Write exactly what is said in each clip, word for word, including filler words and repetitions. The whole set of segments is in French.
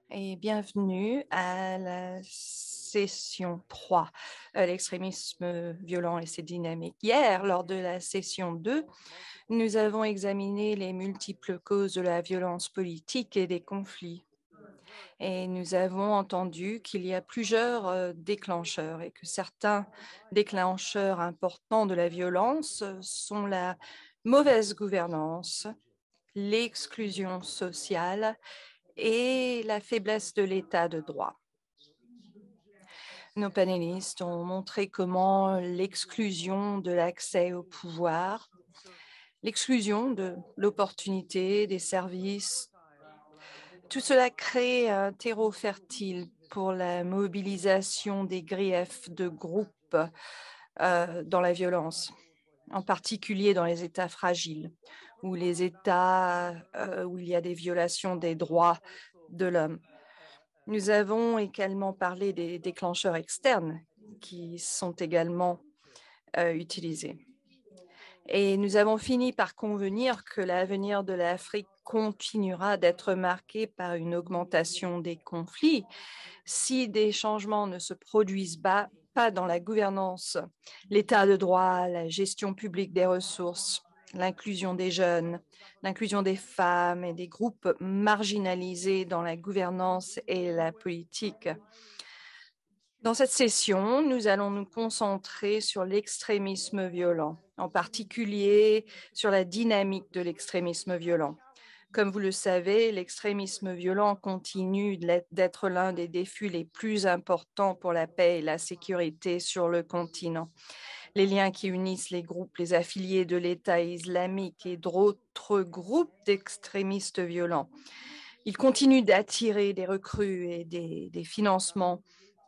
Et bienvenue à la session trois, euh, l'extrémisme violent et ses dynamiques. Hier, lors de la session deux, nous avons examiné les multiples causes de la violence politique et des conflits. Et nous avons entendu qu'il y a plusieurs euh, déclencheurs et que certains déclencheurs importants de la violence sont la mauvaise gouvernance, l'exclusion sociale et la faiblesse de l'état de droit. Nos panélistes ont montré comment l'exclusion de l'accès au pouvoir, l'exclusion de l'opportunité, des services, tout cela crée un terreau fertile pour la mobilisation des griefs de groupes euh, dans la violence, en particulier dans les États fragiles ou les États euh, où il y a des violations des droits de l'homme. Nous avons également parlé des déclencheurs externes qui sont également euh, utilisés. Et nous avons fini par convenir que l'avenir de l'Afrique continuera d'être marqué par une augmentation des conflits si des changements ne se produisent pas, pas dans la gouvernance, l'état de droit, la gestion publique des ressources, l'inclusion des jeunes, l'inclusion des femmes et des groupes marginalisés dans la gouvernance et la politique. Dans cette session, nous allons nous concentrer sur l'extrémisme violent, en particulier sur la dynamique de l'extrémisme violent. Comme vous le savez, l'extrémisme violent continue d'être l'un des défis les plus importants pour la paix et la sécurité sur le continent. Les liens qui unissent les groupes, les affiliés de l'État islamique et d'autres groupes d'extrémistes violents. Ils continuent d'attirer des recrues et des, des financements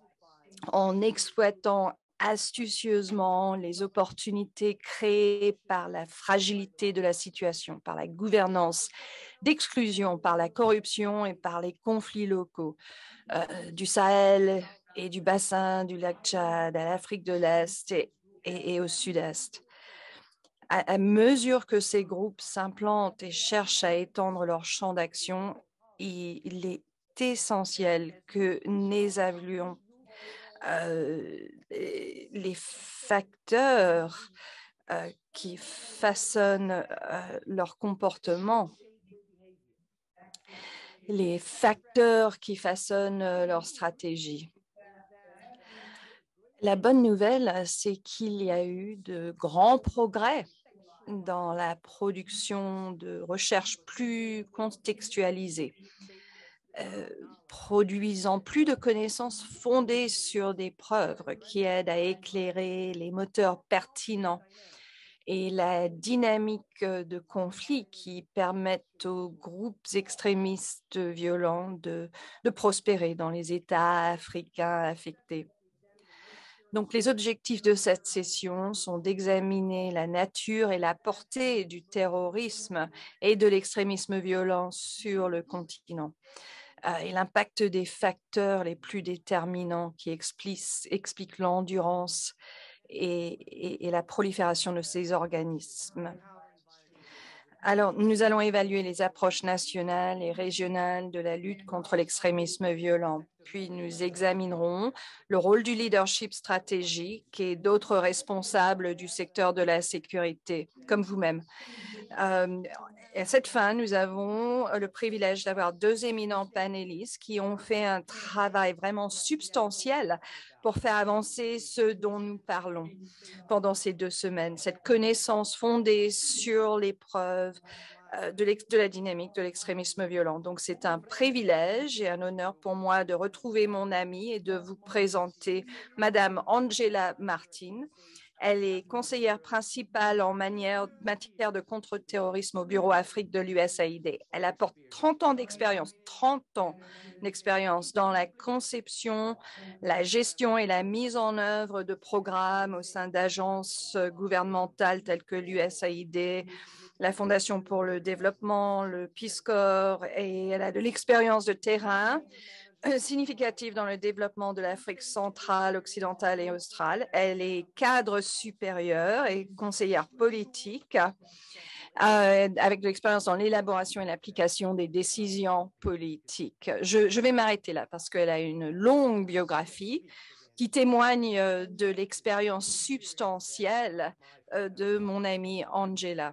en exploitant astucieusement les opportunités créées par la fragilité de la situation, par la gouvernance d'exclusion, par la corruption et par les conflits locaux euh, du Sahel et du bassin du lac Tchad à l'Afrique de l'Est et, et, et au Sud-Est. À, à mesure que ces groupes s'implantent et cherchent à étendre leur champ d'action, il, il est essentiel que nous évaluions Euh, les facteurs euh, qui façonnent euh, leur comportement, les facteurs qui façonnent euh, leur stratégie. La bonne nouvelle, c'est qu'il y a eu de grands progrès dans la production de recherches plus contextualisées. Euh, produisant plus de connaissances fondées sur des preuves qui aident à éclairer les moteurs pertinents et la dynamique de conflit qui permettent aux groupes extrémistes violents de, de prospérer dans les États africains affectés. Donc, les objectifs de cette session sont d'examiner la nature et la portée du terrorisme et de l'extrémisme violent sur le continent et l'impact des facteurs les plus déterminants qui expliquent, expliquent l'endurance et, et, et la prolifération de ces organismes. Alors, nous allons évaluer les approches nationales et régionales de la lutte contre l'extrémisme violent. Puis, nous examinerons le rôle du leadership stratégique et d'autres responsables du secteur de la sécurité, comme vous-même. Euh, à cette fin, nous avons le privilège d'avoir deux éminents panélistes qui ont fait un travail vraiment substantiel pour faire avancer ce dont nous parlons pendant ces deux semaines, cette connaissance fondée sur les preuves euh, de, de la dynamique de l'extrémisme violent. Donc, c'est un privilège et un honneur pour moi de retrouver mon amie et de vous présenter Madame Angela Martin. Elle est conseillère principale en manière, matière de contre-terrorisme au Bureau Afrique de l'U S A I D. Elle apporte trente ans d'expérience, trente ans d'expérience dans la conception, la gestion et la mise en œuvre de programmes au sein d'agences gouvernementales telles que l'U S A I D, la Fondation pour le développement, le Peace Corps, et elle a de l'expérience de terrain significative dans le développement de l'Afrique centrale, occidentale et australe. Elle est cadre supérieur et conseillère politique. euh, avec de l'expérience dans l'élaboration et l'application des décisions politiques. Je, je vais m'arrêter là parce qu'elle a une longue biographie qui témoigne euh, de l'expérience substantielle euh, de mon amie Angela.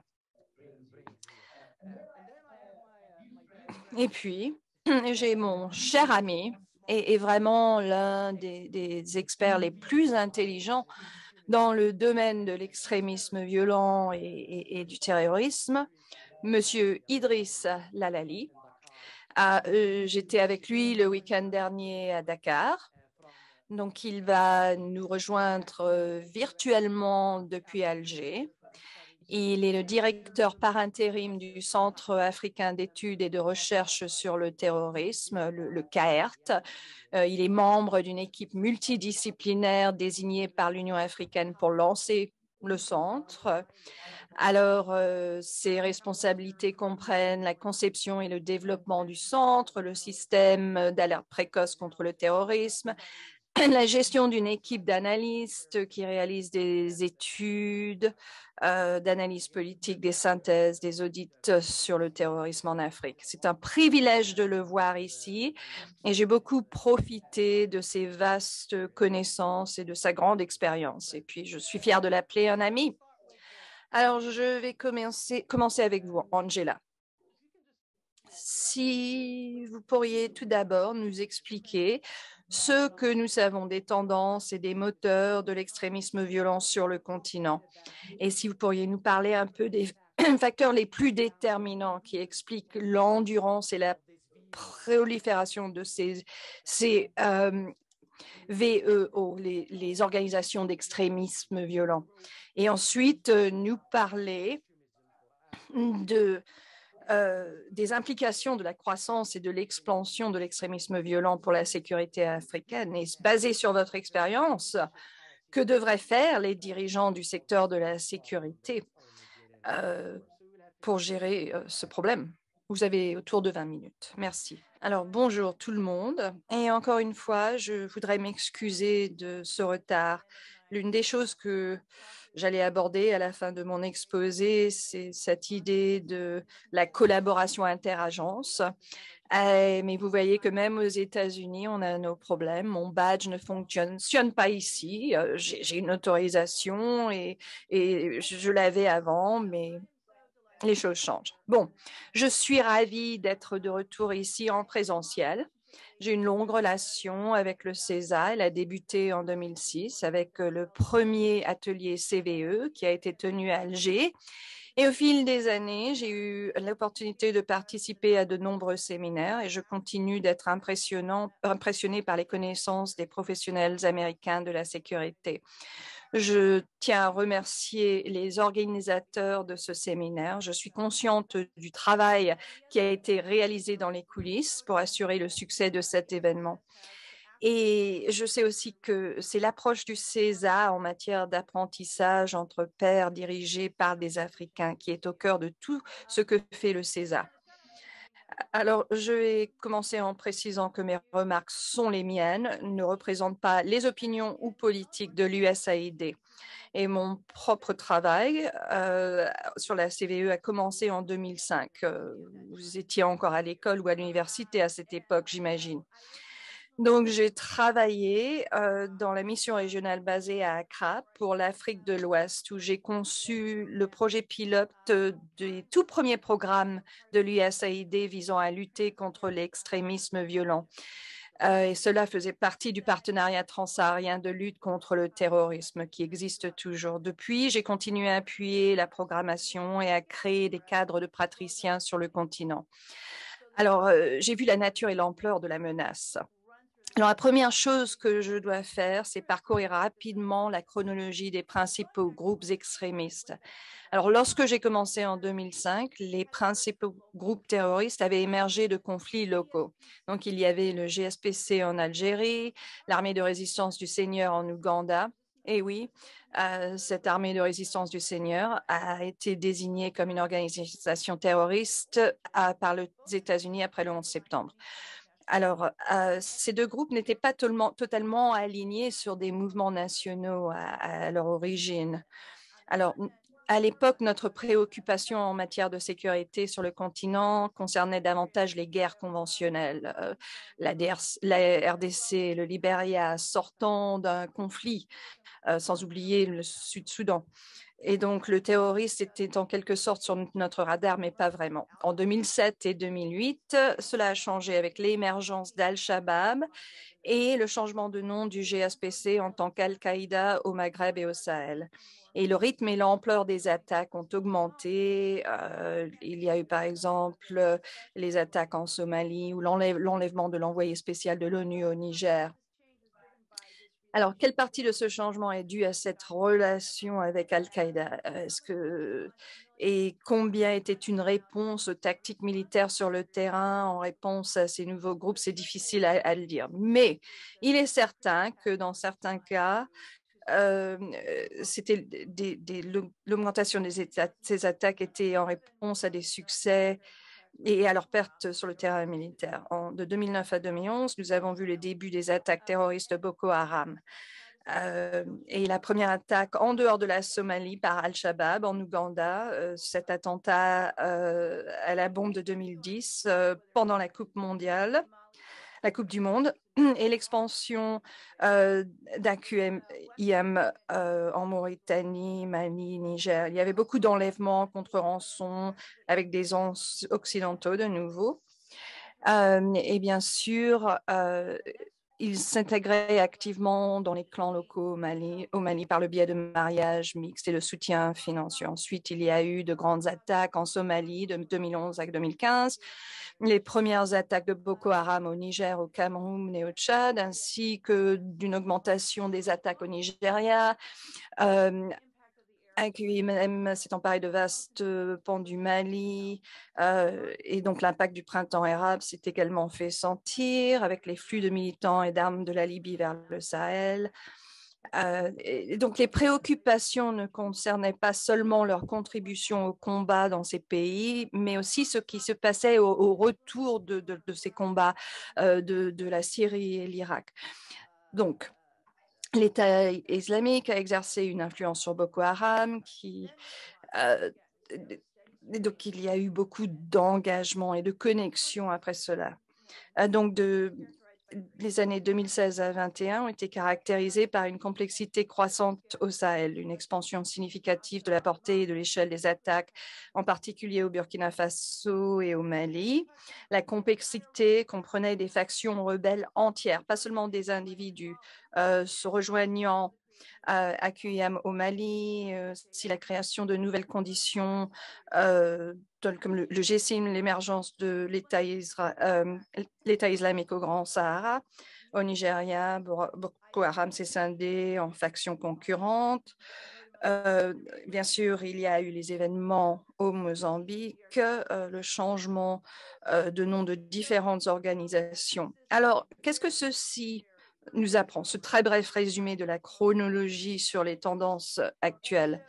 Et puis, j'ai mon cher ami et, et vraiment l'un des, des experts les plus intelligents dans le domaine de l'extrémisme violent et, et, et du terrorisme, Monsieur Idriss Lalali. Ah, euh, J'étais avec lui le week-end dernier à Dakar. Donc, il va nous rejoindre euh, virtuellement depuis Alger. Il est le directeur par intérim du Centre africain d'études et de recherche sur le terrorisme, le, le C A E R T. Euh, il est membre d'une équipe multidisciplinaire désignée par l'Union africaine pour lancer le centre. Alors, euh, ses responsabilités comprennent la conception et le développement du centre, le système d'alerte précoce contre le terrorisme, la gestion d'une équipe d'analystes qui réalisent des études, euh, d'analyse politique, des synthèses, des audits sur le terrorisme en Afrique. C'est un privilège de le voir ici et j'ai beaucoup profité de ses vastes connaissances et de sa grande expérience. Et puis, je suis fière de l'appeler un ami. Alors, je vais commencer, commencer avec vous, Angela. Si vous pourriez tout d'abord nous expliquer ce que nous savons des tendances et des moteurs de l'extrémisme violent sur le continent. Et si vous pourriez nous parler un peu des facteurs les plus déterminants qui expliquent l'endurance et la prolifération de ces, ces euh, V E O, les, les organisations d'extrémisme violent. Et ensuite, euh, nous parler de Euh, des implications de la croissance et de l'expansion de l'extrémisme violent pour la sécurité africaine. Et basé sur votre expérience, que devraient faire les dirigeants du secteur de la sécurité euh, pour gérer euh, ce problème? Vous avez autour de vingt minutes. Merci. Alors, bonjour tout le monde. Et encore une fois, je voudrais m'excuser de ce retard. L'une des choses que j'allais aborder à la fin de mon exposé, c'est cette idée de la collaboration interagences. Euh, mais vous voyez que même aux États-Unis, on a nos problèmes. Mon badge ne fonctionne pas ici. Euh, J'ai une autorisation et, et je, je l'avais avant, mais les choses changent. Bon, je suis ravie d'être de retour ici en présentiel. J'ai une longue relation avec le CESA. Elle a débuté en deux mille six avec le premier atelier C V E qui a été tenu à Alger. Et au fil des années, j'ai eu l'opportunité de participer à de nombreux séminaires et je continue d'être impressionnée par les connaissances des professionnels américains de la sécurité. Je tiens à remercier les organisateurs de ce séminaire. Je suis consciente du travail qui a été réalisé dans les coulisses pour assurer le succès de cet événement. Et je sais aussi que c'est l'approche du CESA en matière d'apprentissage entre pairs dirigés par des Africains qui est au cœur de tout ce que fait le CESA. Alors, je vais commencer en précisant que mes remarques sont les miennes, ne représentent pas les opinions ou politiques de l'U S A I D. Et mon propre travail euh, sur la C V E a commencé en deux mille cinq. Euh, vous étiez encore à l'école ou à l'université à cette époque, j'imagine. Donc, j'ai travaillé euh, dans la mission régionale basée à Accra pour l'Afrique de l'Ouest, où j'ai conçu le projet pilote des tout premiers programmes de l'U S A I D visant à lutter contre l'extrémisme violent. Euh, et cela faisait partie du partenariat transsaharien de lutte contre le terrorisme qui existe toujours. Depuis, j'ai continué à appuyer la programmation et à créer des cadres de praticiens sur le continent. Alors, euh, j'ai vu la nature et l'ampleur de la menace. Alors, la première chose que je dois faire, c'est parcourir rapidement la chronologie des principaux groupes extrémistes. Alors, lorsque j'ai commencé en deux mille cinq, les principaux groupes terroristes avaient émergé de conflits locaux. Donc, il y avait le G S P C en Algérie, l'armée de résistance du Seigneur en Ouganda. Et oui, euh, cette armée de résistance du Seigneur a été désignée comme une organisation terroriste à, par les États-Unis après le onze septembre. Alors, euh, ces deux groupes n'étaient pas totalement, totalement alignés sur des mouvements nationaux à, à leur origine. Alors, À l'époque, notre préoccupation en matière de sécurité sur le continent concernait davantage les guerres conventionnelles. Euh, la, D R C, la R D C, le Libéria sortant d'un conflit, euh, sans oublier le Sud-Soudan. Et donc, le terroriste était en quelque sorte sur notre radar, mais pas vraiment. En deux mille sept et deux mille huit, cela a changé avec l'émergence d'Al-Shabaab et le changement de nom du G S P C en tant qu'Al-Qaïda au Maghreb et au Sahel. Et le rythme et l'ampleur des attaques ont augmenté. Euh, il y a eu par exemple les attaques en Somalie ou l'enlèvement de l'envoyé spécial de l'ONU au Niger. Alors, quelle partie de ce changement est due à cette relation avec Al-Qaïda? Est-ce que et combien était une réponse aux tactiques militaires sur le terrain en réponse à ces nouveaux groupes? C'est difficile à, à le dire. Mais il est certain que dans certains cas, euh, c'était l'augmentation de ces attaques était en réponse à des succès et à leur perte sur le terrain militaire. En, de deux mille neuf à deux mille onze, nous avons vu le début des attaques terroristes de Boko Haram. Euh, et la première attaque en dehors de la Somalie par Al-Shabaab en Ouganda, euh, cet attentat euh, à la bombe de deux mille dix euh, pendant la Coupe mondiale, la Coupe du Monde, et l'expansion euh, d'A Q M I M euh, en Mauritanie, Mali, Niger. Il y avait beaucoup d'enlèvements contre rançon avec des occidentaux de nouveau. Euh, et bien sûr, euh, ils s'intégraient activement dans les clans locaux au Mali, au Mali par le biais de mariages mixtes et de soutien financier. Ensuite, il y a eu de grandes attaques en Somalie de deux mille onze à deux mille quinze, les premières attaques de Boko Haram au Niger, au Cameroun et au Tchad, ainsi que d'une augmentation des attaques au Nigeria. Euh, A Q I M s'est emparé de vastes pans du Mali euh, et donc l'impact du printemps arabe s'est également fait sentir avec les flux de militants et d'armes de la Libye vers le Sahel. Euh, et donc les préoccupations ne concernaient pas seulement leur contribution au combat dans ces pays, mais aussi ce qui se passait au, au retour de, de, de, ces combats euh, de, de la Syrie et l'Irak. Donc, l'État islamique a exercé une influence sur Boko Haram, qui, euh, donc il y a eu beaucoup d'engagement et de connexion après cela. Euh, donc, de, les années deux mille seize à vingt et un ont été caractérisées par une complexité croissante au Sahel, une expansion significative de la portée et de l'échelle des attaques, en particulier au Burkina Faso et au Mali. La complexité comprenait des factions rebelles entières, pas seulement des individus euh, se rejoignant à A Q I M au Mali, euh, si la création de nouvelles conditions euh, comme le, le G S I M, l'émergence de l'État euh, islamique au Grand Sahara. Au Nigeria, Boko Haram s'est scindé en factions concurrentes. Euh, bien sûr, il y a eu les événements au Mozambique, euh, le changement euh, de nom de différentes organisations. Alors, qu'est-ce que ceci nous apprend, ce très bref résumé de la chronologie sur les tendances actuelles?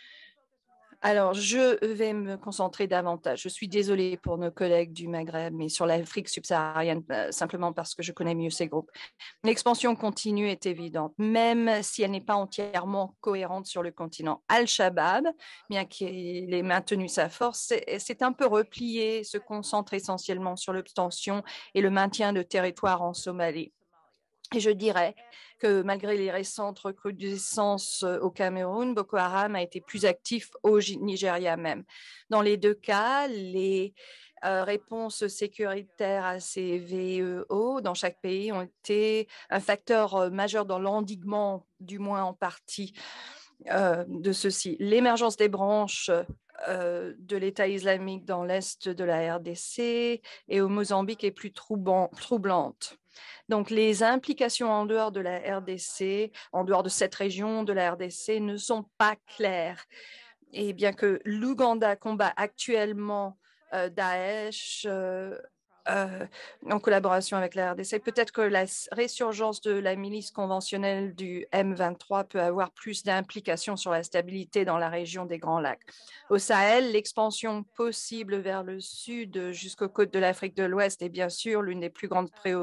Alors, je vais me concentrer davantage. Je suis désolée pour nos collègues du Maghreb, mais sur l'Afrique subsaharienne, euh, simplement parce que je connais mieux ces groupes. L'expansion continue est évidente, même si elle n'est pas entièrement cohérente sur le continent. Al-Shabaab, bien qu'il ait maintenu sa force, s'est un peu replié, se concentre essentiellement sur l'obtention et le maintien de territoires en Somalie. Et je dirais que malgré les récentes recrudescences au Cameroun, Boko Haram a été plus actif au Nigeria même. Dans les deux cas, les euh, réponses sécuritaires à ces V E O dans chaque pays ont été un facteur euh, majeur dans l'endiguement, du moins en partie, euh, de ceci. L'émergence des branches euh, de l'État islamique dans l'est de la R D C et au Mozambique est plus troublant, troublante. Donc, les implications en dehors de la R D C, en dehors de cette région de la R D C, ne sont pas claires. Et bien que l'Ouganda combat actuellement euh, Daesh euh, euh, en collaboration avec la R D C, peut-être que la résurgence de la milice conventionnelle du M vingt-trois peut avoir plus d'implications sur la stabilité dans la région des Grands Lacs. Au Sahel, l'expansion possible vers le sud jusqu'aux côtes de l'Afrique de l'Ouest est bien sûr l'une des plus grandes préoccupations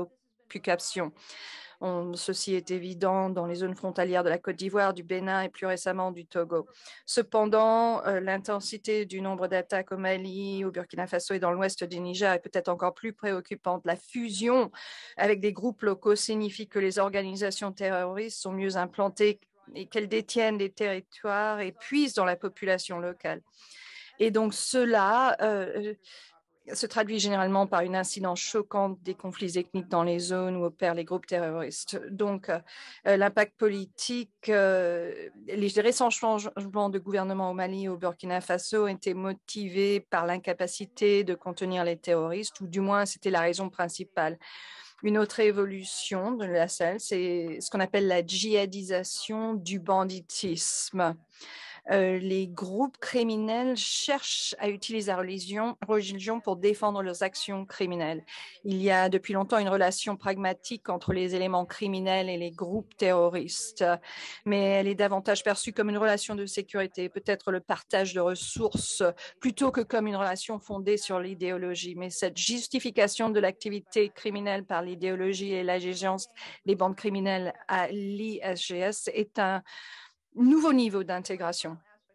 préoccupations. On, ceci est évident dans les zones frontalières de la Côte d'Ivoire, du Bénin et plus récemment du Togo. Cependant, euh, l'intensité du nombre d'attaques au Mali, au Burkina Faso et dans l'ouest du Niger est peut-être encore plus préoccupante. La fusion avec des groupes locaux signifie que les organisations terroristes sont mieux implantées et qu'elles détiennent des territoires et puisent dans la population locale. Et donc cela euh, se traduit généralement par une incidence choquante des conflits ethniques dans les zones où opèrent les groupes terroristes. Donc, euh, l'impact politique, euh, les récents changements de gouvernement au Mali et au Burkina Faso ont été motivés par l'incapacité de contenir les terroristes, ou du moins c'était la raison principale. Une autre évolution de la Sahel, c'est ce qu'on appelle la djihadisation du banditisme. Euh, les groupes criminels cherchent à utiliser la religion, religion pour défendre leurs actions criminelles. Il y a depuis longtemps une relation pragmatique entre les éléments criminels et les groupes terroristes, mais elle est davantage perçue comme une relation de sécurité, peut-être le partage de ressources, plutôt que comme une relation fondée sur l'idéologie. Mais cette justification de l'activité criminelle par l'idéologie et l'allégeance des bandes criminelles à l'I S G S est un nouveau niveau d'intégration.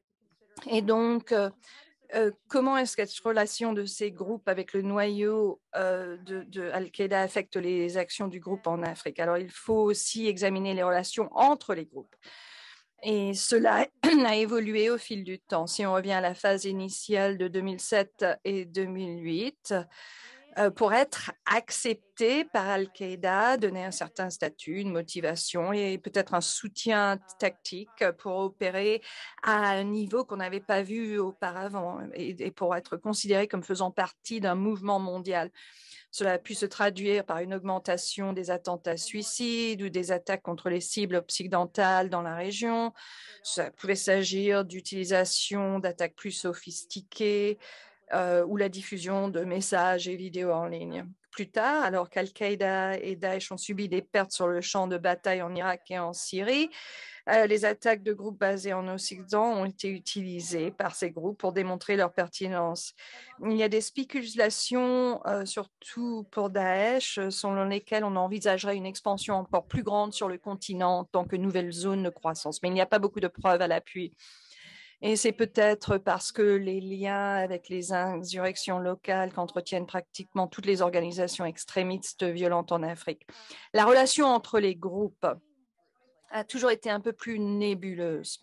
Et donc, euh, euh, comment est-ce que cette relation de ces groupes avec le noyau euh, de, de Al-Qaïda affecte les actions du groupe en Afrique? Alors, il faut aussi examiner les relations entre les groupes. Et cela a évolué au fil du temps. Si on revient à la phase initiale de deux mille sept et deux mille huit, Euh, pour être accepté par Al-Qaïda, donner un certain statut, une motivation et peut-être un soutien tactique pour opérer à un niveau qu'on n'avait pas vu auparavant et, et pour être considéré comme faisant partie d'un mouvement mondial. Cela a pu se traduire par une augmentation des attentats suicides ou des attaques contre les cibles occidentales dans la région. Ça pouvait s'agir d'utilisation d'attaques plus sophistiquées, Euh, ou la diffusion de messages et vidéos en ligne. Plus tard, alors qu'Al-Qaïda et Daesh ont subi des pertes sur le champ de bataille en Irak et en Syrie, euh, les attaques de groupes basés en Occident ont été utilisées par ces groupes pour démontrer leur pertinence. Il y a des spéculations, euh, surtout pour Daesh, selon lesquelles on envisagerait une expansion encore plus grande sur le continent en tant que nouvelle zone de croissance. Mais il n'y a pas beaucoup de preuves à l'appui. Et c'est peut-être parce que les liens avec les insurrections locales qu'entretiennent pratiquement toutes les organisations extrémistes violentes en Afrique. La relation entre les groupes a toujours été un peu plus nébuleuse.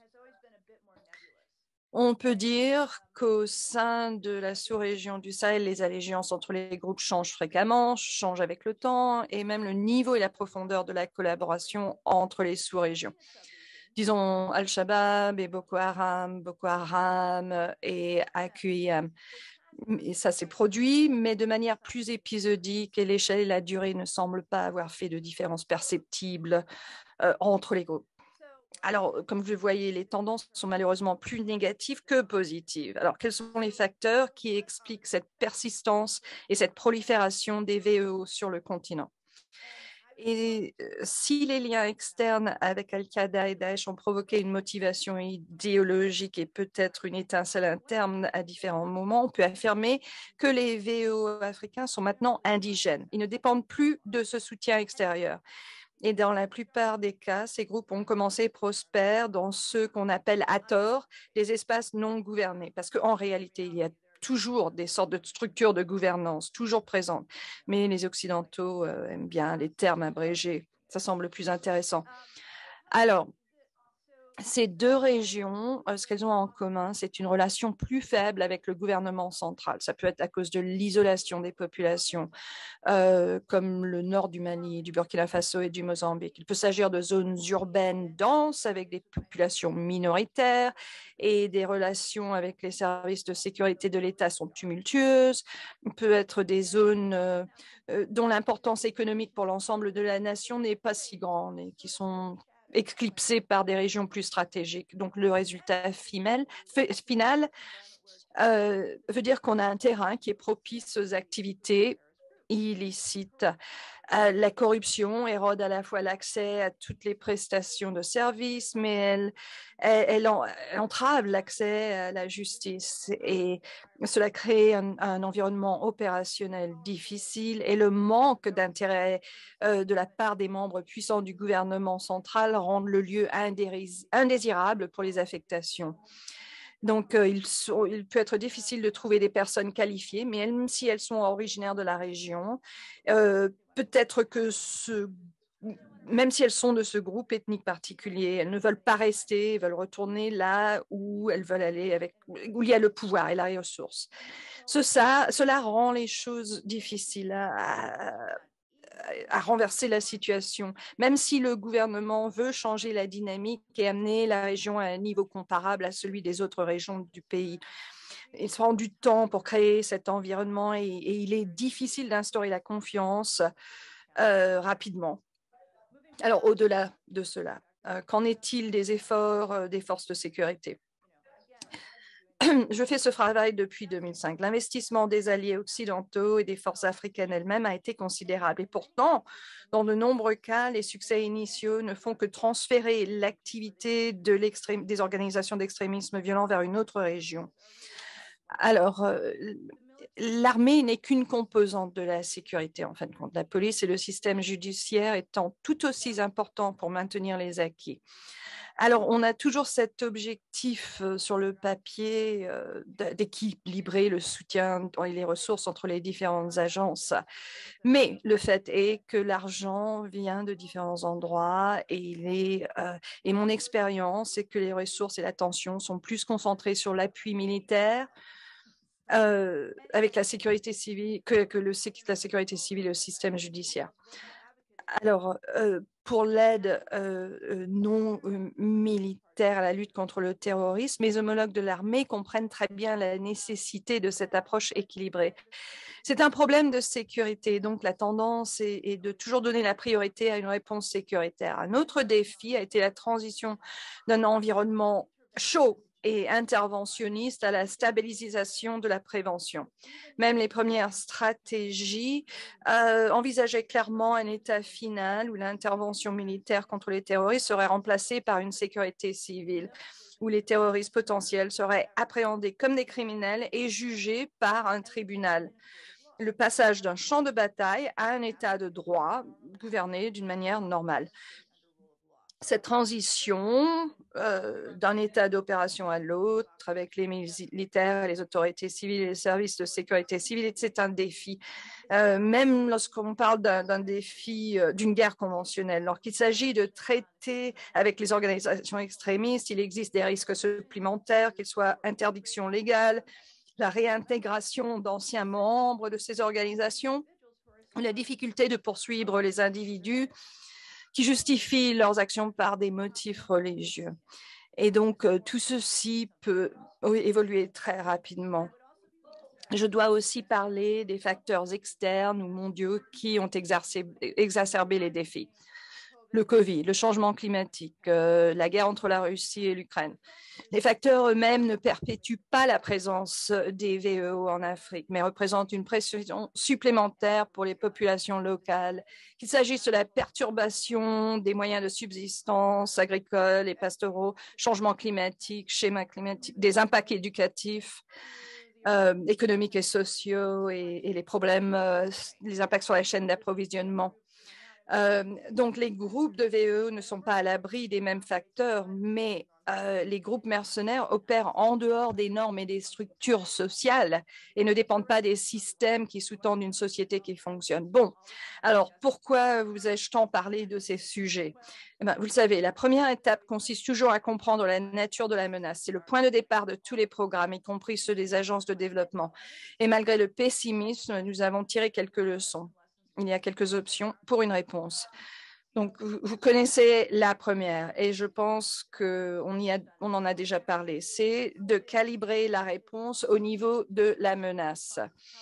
On peut dire qu'au sein de la sous-région du Sahel, les allégeances entre les groupes changent fréquemment, changent avec le temps, et même le niveau et la profondeur de la collaboration entre les sous-régions. Disons Al-Shabaab et Boko Haram, Boko Haram et A Q I M. Et ça s'est produit, mais de manière plus épisodique et l'échelle et la durée ne semblent pas avoir fait de différence perceptible euh, entre les groupes. Alors, comme vous le voyez, les tendances sont malheureusement plus négatives que positives. Alors, quels sont les facteurs qui expliquent cette persistance et cette prolifération des V E O sur le continent? Et si les liens externes avec Al-Qaïda et Daesh ont provoqué une motivation idéologique et peut-être une étincelle interne à différents moments, on peut affirmer que les V E O africains sont maintenant indigènes. Ils ne dépendent plus de ce soutien extérieur. Et dans la plupart des cas, ces groupes ont commencé prospères dans ce qu'on appelle à tort des espaces non gouvernés, parce qu'en réalité, il y a toujours des sortes de structures de gouvernance, toujours présentes. Mais les Occidentaux euh, aiment bien les termes abrégés. Ça semble plus intéressant. Alors, ces deux régions, euh, ce qu'elles ont en commun, c'est une relation plus faible avec le gouvernement central. Ça peut être à cause de l'isolation des populations, euh, comme le nord du Mali, du Burkina Faso et du Mozambique. Il peut s'agir de zones urbaines denses avec des populations minoritaires et des relations avec les services de sécurité de l'État sont tumultueuses. Il peut être des zones euh, euh, dont l'importance économique pour l'ensemble de la nation n'est pas si grande et qui sont éclipsées par des régions plus stratégiques. Donc, le résultat final, final euh, veut dire qu'on a un terrain qui est propice aux activités illicite. Euh, la corruption érode à la fois l'accès à toutes les prestations de services, mais elle, elle, elle, en, elle entrave l'accès à la justice et cela crée un, un environnement opérationnel difficile et le manque d'intérêt euh, de la part des membres puissants du gouvernement central rend le lieu indésirable pour les affectations. Donc, euh, il, sont, il peut être difficile de trouver des personnes qualifiées, mais même si elles sont originaires de la région, euh, peut-être que ce, même si elles sont de ce groupe ethnique particulier, elles ne veulent pas rester, elles veulent retourner là où elles veulent aller, avec, où il y a le pouvoir et la ressource. Ce, ça, cela rend les choses difficiles à, à à renverser la situation, même si le gouvernement veut changer la dynamique et amener la région à un niveau comparable à celui des autres régions du pays. Il se prend du temps pour créer cet environnement et, et il est difficile d'instaurer la confiance euh, rapidement. Alors, au-delà de cela, euh, qu'en est-il des efforts euh, des forces de sécurité? Je fais ce travail depuis deux mille cinq. L'investissement des alliés occidentaux et des forces africaines elles-mêmes a été considérable. Et pourtant, dans de nombreux cas, les succès initiaux ne font que transférer l'activité de des organisations d'extrémisme violent vers une autre région. Alors, euh, l'armée n'est qu'une composante de la sécurité, en fin de compte. La police et le système judiciaire étant tout aussi importants pour maintenir les acquis. Alors, on a toujours cet objectif euh, sur le papier euh, d'équilibrer le soutien et les ressources entre les différentes agences. Mais le fait est que l'argent vient de différents endroits et, il est, euh, et mon expérience est que les ressources et l'attention sont plus concentrées sur l'appui militaire, Euh, avec la sécurité civile, que, que le, la sécurité civile et le système judiciaire. Alors, euh, pour l'aide euh, non euh, militaire à la lutte contre le terrorisme, mes homologues de l'armée comprennent très bien la nécessité de cette approche équilibrée. C'est un problème de sécurité, donc la tendance est, est de toujours donner la priorité à une réponse sécuritaire. Un autre défi a été la transition d'un environnement chaud et interventionniste à la stabilisation de la prévention. Même les premières stratégies euh, envisageaient clairement un état final où l'intervention militaire contre les terroristes serait remplacée par une sécurité civile, où les terroristes potentiels seraient appréhendés comme des criminels et jugés par un tribunal. Le passage d'un champ de bataille à un état de droit gouverné d'une manière normale. Cette transition euh, d'un état d'opération à l'autre avec les militaires, les autorités civiles et les services de sécurité civile, c'est un défi. Euh, même lorsqu'on parle d'un défi, euh, d'une guerre conventionnelle. Lorsqu'il s'agit de traiter avec les organisations extrémistes, il existe des risques supplémentaires, qu'ils soient interdiction légale, la réintégration d'anciens membres de ces organisations, la difficulté de poursuivre les individus qui justifient leurs actions par des motifs religieux. Et donc, euh, tout ceci peut évoluer très rapidement. Je dois aussi parler des facteurs externes ou mondiaux qui ont exercé, exacerbé les défis. Le Covid, le changement climatique, euh, la guerre entre la Russie et l'Ukraine. Les facteurs eux-mêmes ne perpétuent pas la présence des V E O en Afrique, mais représentent une pression supplémentaire pour les populations locales, qu'il s'agisse de la perturbation des moyens de subsistance agricoles et pastoraux, changement climatique, schéma climatique, des impacts éducatifs, euh, économiques et sociaux et, et les problèmes, euh, les impacts sur la chaîne d'approvisionnement. Euh, donc, les groupes de V E O ne sont pas à l'abri des mêmes facteurs, mais euh, les groupes mercenaires opèrent en dehors des normes et des structures sociales et ne dépendent pas des systèmes qui sous-tendent une société qui fonctionne. Bon, alors pourquoi vous ai-je tant parlé de ces sujets? Eh bien, vous le savez, la première étape consiste toujours à comprendre la nature de la menace. C'est le point de départ de tous les programmes, y compris ceux des agences de développement. Et malgré le pessimisme, nous avons tiré quelques leçons. Il y a quelques options pour une réponse. Donc, vous, vous connaissez la première et je pense qu'on on en a déjà parlé. C'est de calibrer la réponse au niveau de la menace.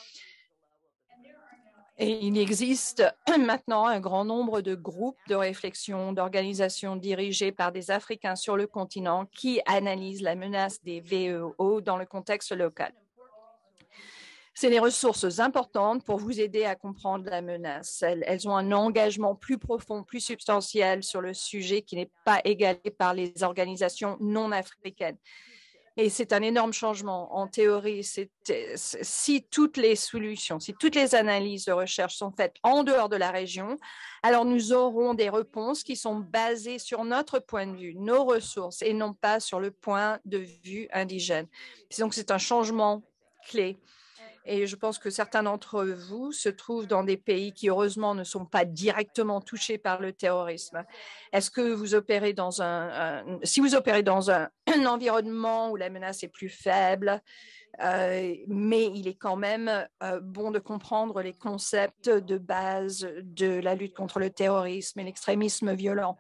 Et il existe maintenant un grand nombre de groupes de réflexion, d'organisations dirigées par des Africains sur le continent qui analysent la menace des V E O dans le contexte local. C'est des ressources importantes pour vous aider à comprendre la menace. Elles, elles ont un engagement plus profond, plus substantiel sur le sujet qui n'est pas égalé par les organisations non africaines. Et c'est un énorme changement. En théorie, si toutes les solutions, si toutes les analyses de recherche sont faites en dehors de la région, alors nous aurons des réponses qui sont basées sur notre point de vue, nos ressources, et non pas sur le point de vue indigène. Donc, c'est un changement clé. Et je pense que certains d'entre vous se trouvent dans des pays qui, heureusement, ne sont pas directement touchés par le terrorisme. Est-ce que vous opérez dans un, un si vous opérez dans un, un environnement où la menace est plus faible, euh, mais il est quand même euh, bon de comprendre les concepts de base de la lutte contre le terrorisme et l'extrémisme violent.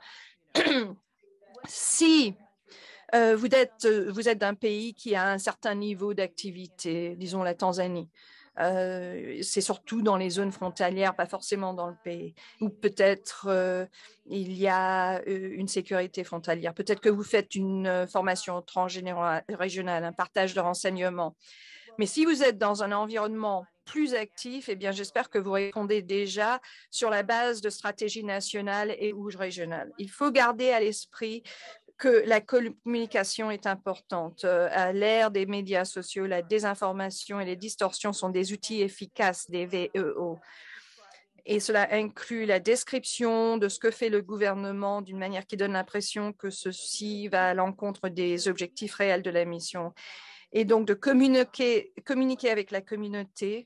Si euh, vous êtes, vous êtes d'un pays qui a un certain niveau d'activité, disons la Tanzanie, euh, c'est surtout dans les zones frontalières, pas forcément dans le pays, ou peut-être euh, il y a euh, une sécurité frontalière, peut-être que vous faites une euh, formation transrégionale, un partage de renseignements. Mais si vous êtes dans un environnement plus actif, eh bien, j'espère que vous répondez déjà sur la base de stratégies nationales et ou régionales. Il faut garder à l'esprit que la communication est importante. À l'ère des médias sociaux, la désinformation et les distorsions sont des outils efficaces des V E O. Et cela inclut la description de ce que fait le gouvernement d'une manière qui donne l'impression que ceci va à l'encontre des objectifs réels de la mission. Et donc de communiquer, communiquer avec la communauté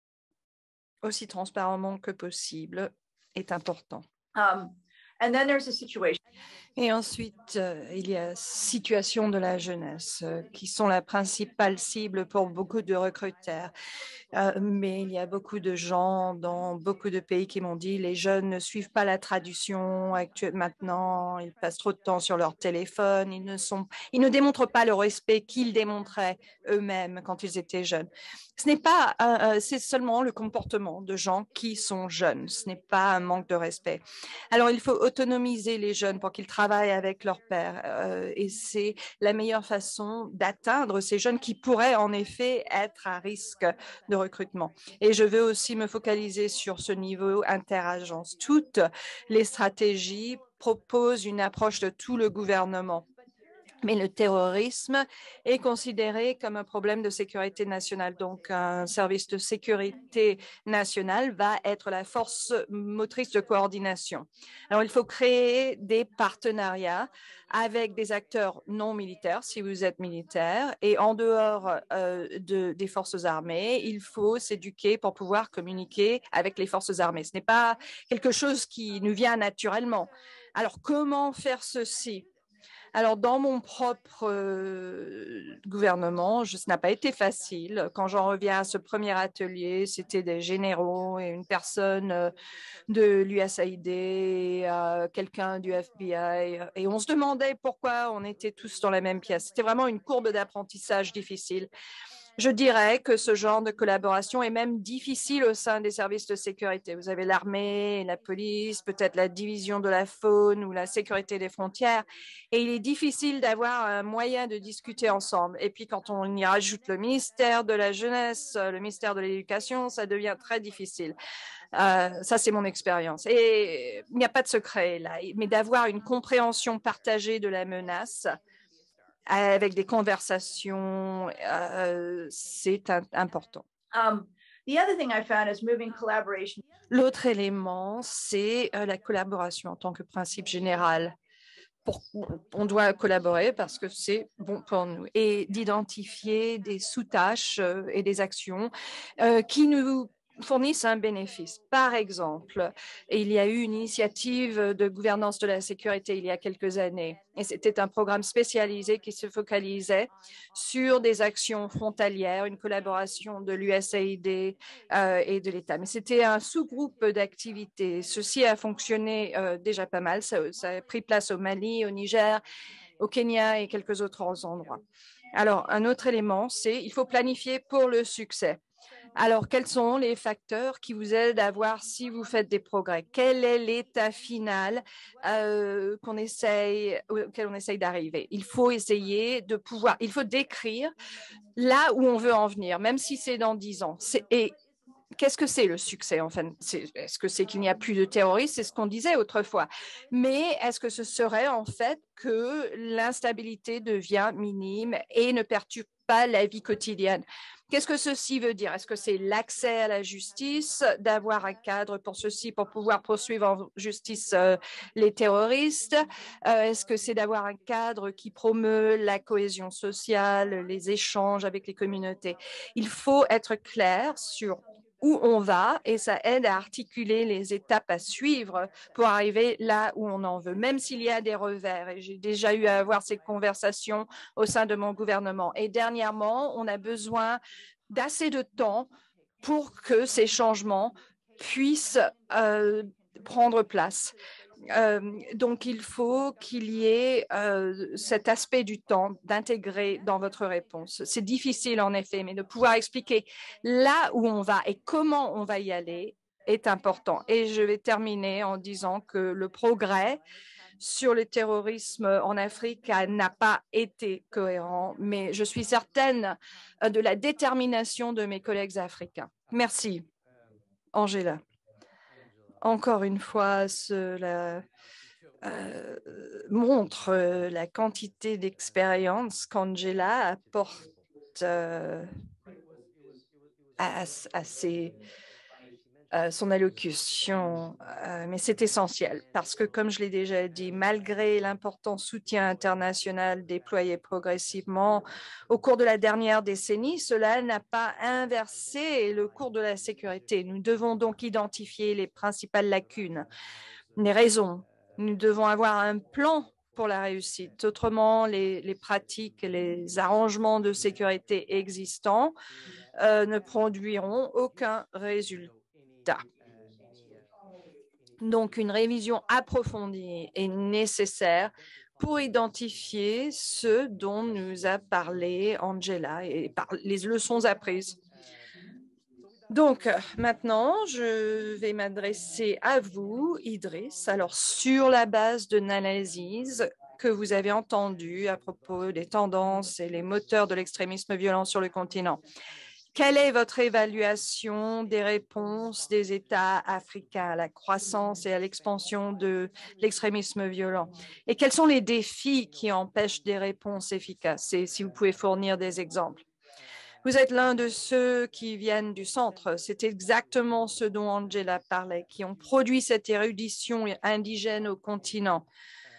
aussi transparentement que possible est important. Um, and then there's a situation. Et ensuite, euh, il y a la situation de la jeunesse, euh, qui sont la principale cible pour beaucoup de recruteurs. Euh, mais il y a beaucoup de gens dans beaucoup de pays qui m'ont dit les jeunes ne suivent pas la traduction actuelle maintenant, ils passent trop de temps sur leur téléphone, ils ne, sont, ils ne démontrent pas le respect qu'ils démontraient eux-mêmes quand ils étaient jeunes. Ce n'est pas, euh, c'est seulement le comportement de gens qui sont jeunes, ce n'est pas un manque de respect. Alors, il faut autonomiser les jeunes pour qu'ils travaillent avec leur père euh, et c'est la meilleure façon d'atteindre ces jeunes qui pourraient en effet être à risque de recrutement. Et je veux aussi me focaliser sur ce niveau interagence. Toutes les stratégies proposent une approche de tout le gouvernement. Mais le terrorisme est considéré comme un problème de sécurité nationale. Donc, un service de sécurité nationale va être la force motrice de coordination. Alors, il faut créer des partenariats avec des acteurs non militaires, si vous êtes militaire, et en dehors euh, de, des forces armées, il faut s'éduquer pour pouvoir communiquer avec les forces armées. Ce n'est pas quelque chose qui nous vient naturellement. Alors, comment faire ceci ? Alors, dans mon propre euh, gouvernement, je, ça n'a pas été facile. Quand j'en reviens à ce premier atelier, c'était des généraux et une personne euh, de l'U S A I D, euh, quelqu'un du F B I. Et on se demandait pourquoi on était tous dans la même pièce. C'était vraiment une courbe d'apprentissage difficile. Je dirais que ce genre de collaboration est même difficile au sein des services de sécurité. Vous avez l'armée, la police, peut-être la division de la faune ou la sécurité des frontières. Et il est difficile d'avoir un moyen de discuter ensemble. Et puis quand on y rajoute le ministère de la jeunesse, le ministère de l'éducation, ça devient très difficile. Euh, ça, c'est mon expérience. Et il n'y a pas de secret là, mais d'avoir une compréhension partagée de la menace avec des conversations, euh, c'est un, important. Um, the other thing I found is moving collaboration. L'autre élément, c'est euh, la collaboration en tant que principe général. Pour, on doit collaborer parce que c'est bon pour nous et d'identifier des sous-tâches euh, et des actions euh, qui nous fournissent un bénéfice. Par exemple, il y a eu une initiative de gouvernance de la sécurité il y a quelques années et c'était un programme spécialisé qui se focalisait sur des actions frontalières, une collaboration de l'U S A I D euh, et de l'État. Mais c'était un sous-groupe d'activités. Ceci a fonctionné euh, déjà pas mal. Ça, ça a pris place au Mali, au Niger, au Kenya et quelques autres endroits. Alors, un autre élément, c'est qu'il faut planifier pour le succès. Alors, quels sont les facteurs qui vous aident à voir si vous faites des progrès? Quel est l'état final euh, qu'on essaye, auquel on essaye d'arriver? Il faut essayer de pouvoir, il faut décrire là où on veut en venir, même si c'est dans dix ans. Et qu'est-ce que c'est le succès, en fait? Est-ce que c'est qu'il n'y a plus de terroristes? C'est ce qu'on disait autrefois. Mais est-ce que ce serait en fait que l'instabilité devient minime et ne perturbe pas la vie quotidienne? Qu'est-ce que ceci veut dire? Est-ce que c'est l'accès à la justice, d'avoir un cadre pour ceci, pour pouvoir poursuivre en justice euh, les terroristes? euh, Est-ce que c'est d'avoir un cadre qui promeut la cohésion sociale, les échanges avec les communautés? Il faut être clair sur où on va et ça aide à articuler les étapes à suivre pour arriver là où on en veut, même s'il y a des revers. Et j'ai déjà eu à avoir ces conversations au sein de mon gouvernement. Et dernièrement, on a besoin d'assez de temps pour que ces changements puissent euh, prendre place. Euh, donc, il faut qu'il y ait euh, cet aspect du temps d'intégrer dans votre réponse. C'est difficile, en effet, mais de pouvoir expliquer là où on va et comment on va y aller est important. Et je vais terminer en disant que le progrès sur le terrorisme en Afrique n'a pas été cohérent, mais je suis certaine de la détermination de mes collègues africains. Merci, Angela. Encore une fois, cela euh, montre euh, la quantité d'expérience qu'Angela apporte euh, à, à ses, euh, son allocution, euh, mais c'est essentiel parce que, comme je l'ai déjà dit, malgré l'important soutien international déployé progressivement au cours de la dernière décennie, cela n'a pas inversé le cours de la sécurité. Nous devons donc identifier les principales lacunes, les raisons. Nous devons avoir un plan pour la réussite. Autrement, les, les pratiques, les arrangements de sécurité existants euh, ne produiront aucun résultat. Donc, une révision approfondie est nécessaire pour identifier ce dont nous a parlé Angela et par les leçons apprises. Donc, maintenant, je vais m'adresser à vous, Idriss. Alors, sur la base de l'analyse que vous avez entendue à propos des tendances et les moteurs de l'extrémisme violent sur le continent, quelle est votre évaluation des réponses des États africains à la croissance et à l'expansion de l'extrémisme violent? Et quels sont les défis qui empêchent des réponses efficaces? Et si vous pouvez fournir des exemples. Vous êtes l'un de ceux qui viennent du centre. C'est exactement ce dont Angela parlait, qui ont produit cette érudition indigène au continent.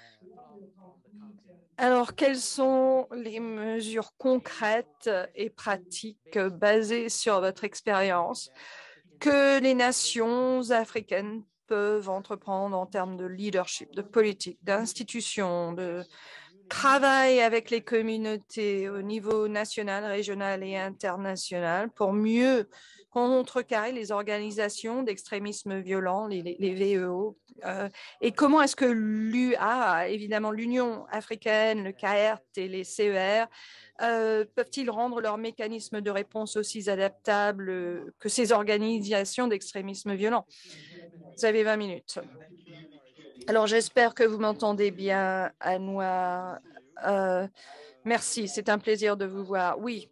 Alors, quelles sont les mesures concrètes et pratiques basées sur votre expérience que les nations africaines peuvent entreprendre en termes de leadership, de politique, d'institutions, de travail avec les communautés au niveau national, régional et international pour mieux contrecarrer les organisations d'extrémisme violent, les, les V E O? Euh, et comment est-ce que l'U A, évidemment l'Union africaine, le C A R T et les C E R, euh, peuvent-ils rendre leurs mécanismes de réponse aussi adaptables que ces organisations d'extrémisme violent? Vous avez vingt minutes. Alors, j'espère que vous m'entendez bien, Anouar. Euh, merci, c'est un plaisir de vous voir. Oui.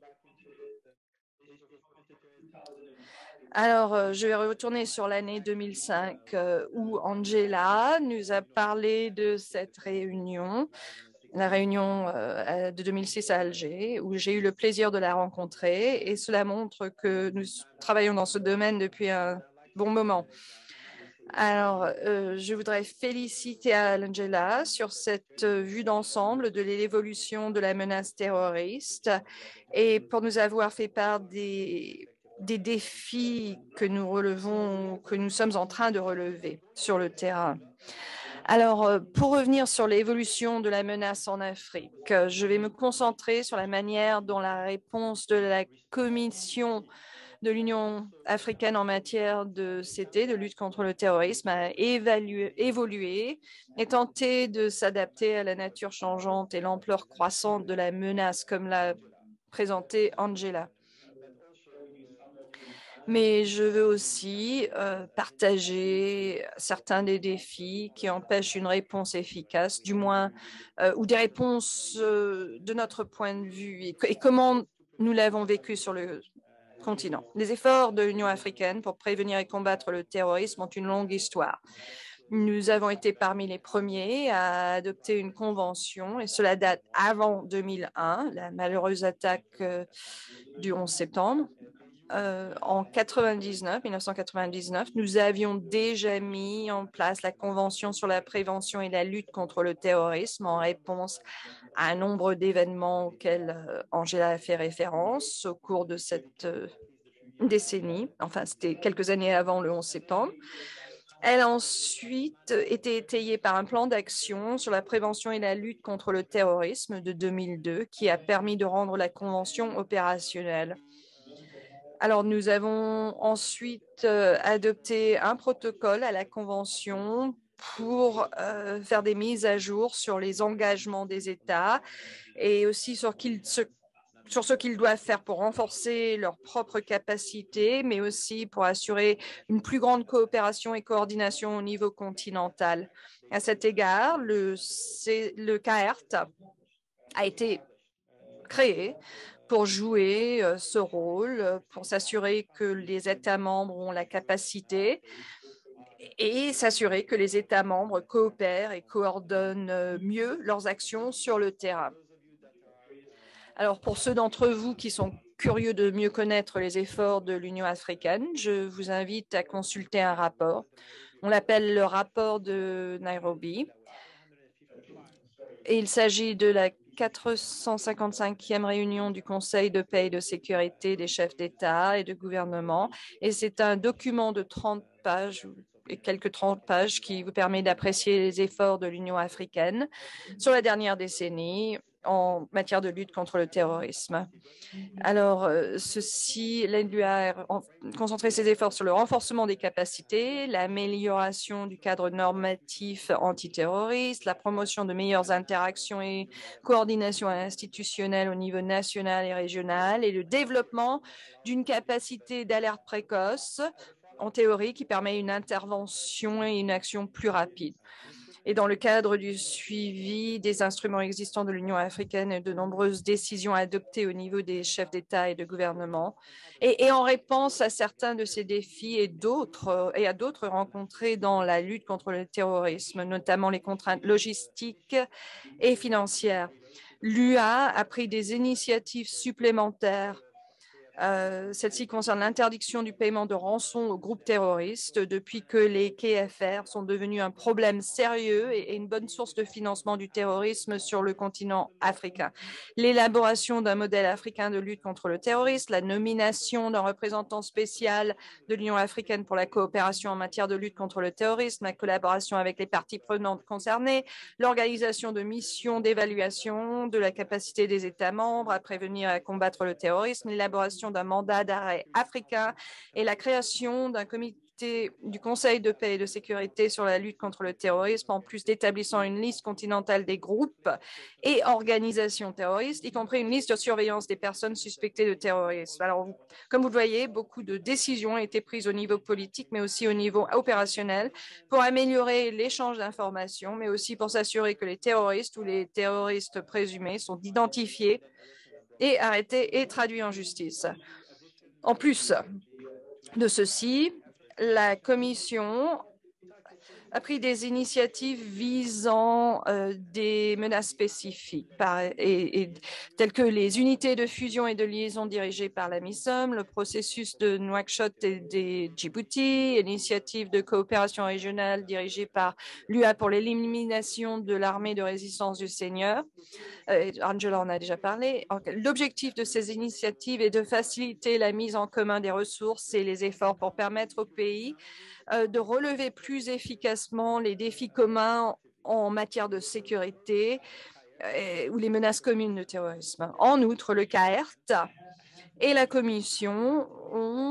Alors, euh, je vais retourner sur l'année deux mille cinq euh, où Angela nous a parlé de cette réunion, la réunion euh, de deux mille six à Alger, où j'ai eu le plaisir de la rencontrer. Et cela montre que nous travaillons dans ce domaine depuis un bon moment. Alors, euh, je voudrais féliciter Angela sur cette euh, vue d'ensemble de l'évolution de la menace terroriste et pour nous avoir fait part des, des défis que nous relevons, que nous sommes en train de relever sur le terrain. Alors, euh, pour revenir sur l'évolution de la menace en Afrique, euh, je vais me concentrer sur la manière dont la réponse de la Commission de l'Union africaine en matière de C T, de lutte contre le terrorisme, a évalué, évolué et tenté de s'adapter à la nature changeante et l'ampleur croissante de la menace, comme l'a présenté Angela. Mais je veux aussi euh, partager certains des défis qui empêchent une réponse efficace, du moins, euh, ou des réponses euh, de notre point de vue, et, et comment nous l'avons vécu sur le continent. Les efforts de l'Union africaine pour prévenir et combattre le terrorisme ont une longue histoire. Nous avons été parmi les premiers à adopter une convention, et cela date avant deux mille un, la malheureuse attaque euh, du onze septembre. Euh, en quatre-vingt-dix-neuf, mille neuf cent quatre-vingt-dix-neuf, nous avions déjà mis en place la Convention sur la prévention et la lutte contre le terrorisme en réponse à un nombre d'événements auxquels euh, Angela a fait référence au cours de cette euh, décennie. Enfin, c'était quelques années avant le onze septembre. Elle a ensuite été étayée par un plan d'action sur la prévention et la lutte contre le terrorisme de deux mille deux qui a permis de rendre la Convention opérationnelle. Alors, nous avons ensuite euh, adopté un protocole à la Convention pour euh, faire des mises à jour sur les engagements des États et aussi sur, se, sur ce qu'ils doivent faire pour renforcer leurs propres capacités, mais aussi pour assurer une plus grande coopération et coordination au niveau continental. À cet égard, le, le C A R T a été créé pour jouer euh, ce rôle, pour s'assurer que les États membres ont la capacité et s'assurer que les États membres coopèrent et coordonnent mieux leurs actions sur le terrain. Alors, pour ceux d'entre vous qui sont curieux de mieux connaître les efforts de l'Union africaine, je vous invite à consulter un rapport. On l'appelle le rapport de Nairobi. Et il s'agit de la quatre cent cinquante-cinquième réunion du Conseil de paix et de sécurité des chefs d'État et de gouvernement. Et c'est un document de trente pages et quelques trente pages qui vous permet d'apprécier les efforts de l'Union africaine sur la dernière décennie en matière de lutte contre le terrorisme. Alors, euh, ceci, l'A N U A a concentré ses efforts sur le renforcement des capacités, l'amélioration du cadre normatif antiterroriste, la promotion de meilleures interactions et coordination institutionnelle au niveau national et régional et le développement d'une capacité d'alerte précoce en théorie qui permet une intervention et une action plus rapide. Et dans le cadre du suivi des instruments existants de l'Union africaine et de nombreuses décisions adoptées au niveau des chefs d'État et de gouvernement, et, et en réponse à certains de ces défis et d'autres et à d'autres rencontrés dans la lutte contre le terrorisme, notamment les contraintes logistiques et financières. L'U A a pris des initiatives supplémentaires. Euh, Celle-ci concerne l'interdiction du paiement de rançon aux groupes terroristes depuis que les K F R sont devenus un problème sérieux et, et une bonne source de financement du terrorisme sur le continent africain. L'élaboration d'un modèle africain de lutte contre le terrorisme, la nomination d'un représentant spécial de l'Union africaine pour la coopération en matière de lutte contre le terrorisme, la collaboration avec les parties prenantes concernées, l'organisation de missions d'évaluation de la capacité des États membres à prévenir et à combattre le terrorisme, l'élaboration d'un mandat d'arrêt africain et la création d'un comité du Conseil de paix et de sécurité sur la lutte contre le terrorisme, en plus d'établissant une liste continentale des groupes et organisations terroristes, y compris une liste de surveillance des personnes suspectées de terrorisme. Alors, comme vous le voyez, beaucoup de décisions ont été prises au niveau politique, mais aussi au niveau opérationnel pour améliorer l'échange d'informations, mais aussi pour s'assurer que les terroristes ou les terroristes présumés sont identifiés et arrêtés et traduits en justice. En plus de ceci, la Commission a pris des initiatives visant euh, des menaces spécifiques, par, et, et, telles que les unités de fusion et de liaison dirigées par la MISOM, le processus de Nouakchott et des Djibouti, l'initiative de coopération régionale dirigée par l'U A pour l'élimination de l'armée de résistance du Seigneur. Euh, Angela en a déjà parlé. L'objectif de ces initiatives est de faciliter la mise en commun des ressources et les efforts pour permettre au pays euh, de relever plus efficacement les défis communs en matière de sécurité euh, ou les menaces communes de terrorisme. En outre, le C A R T et la Commission ont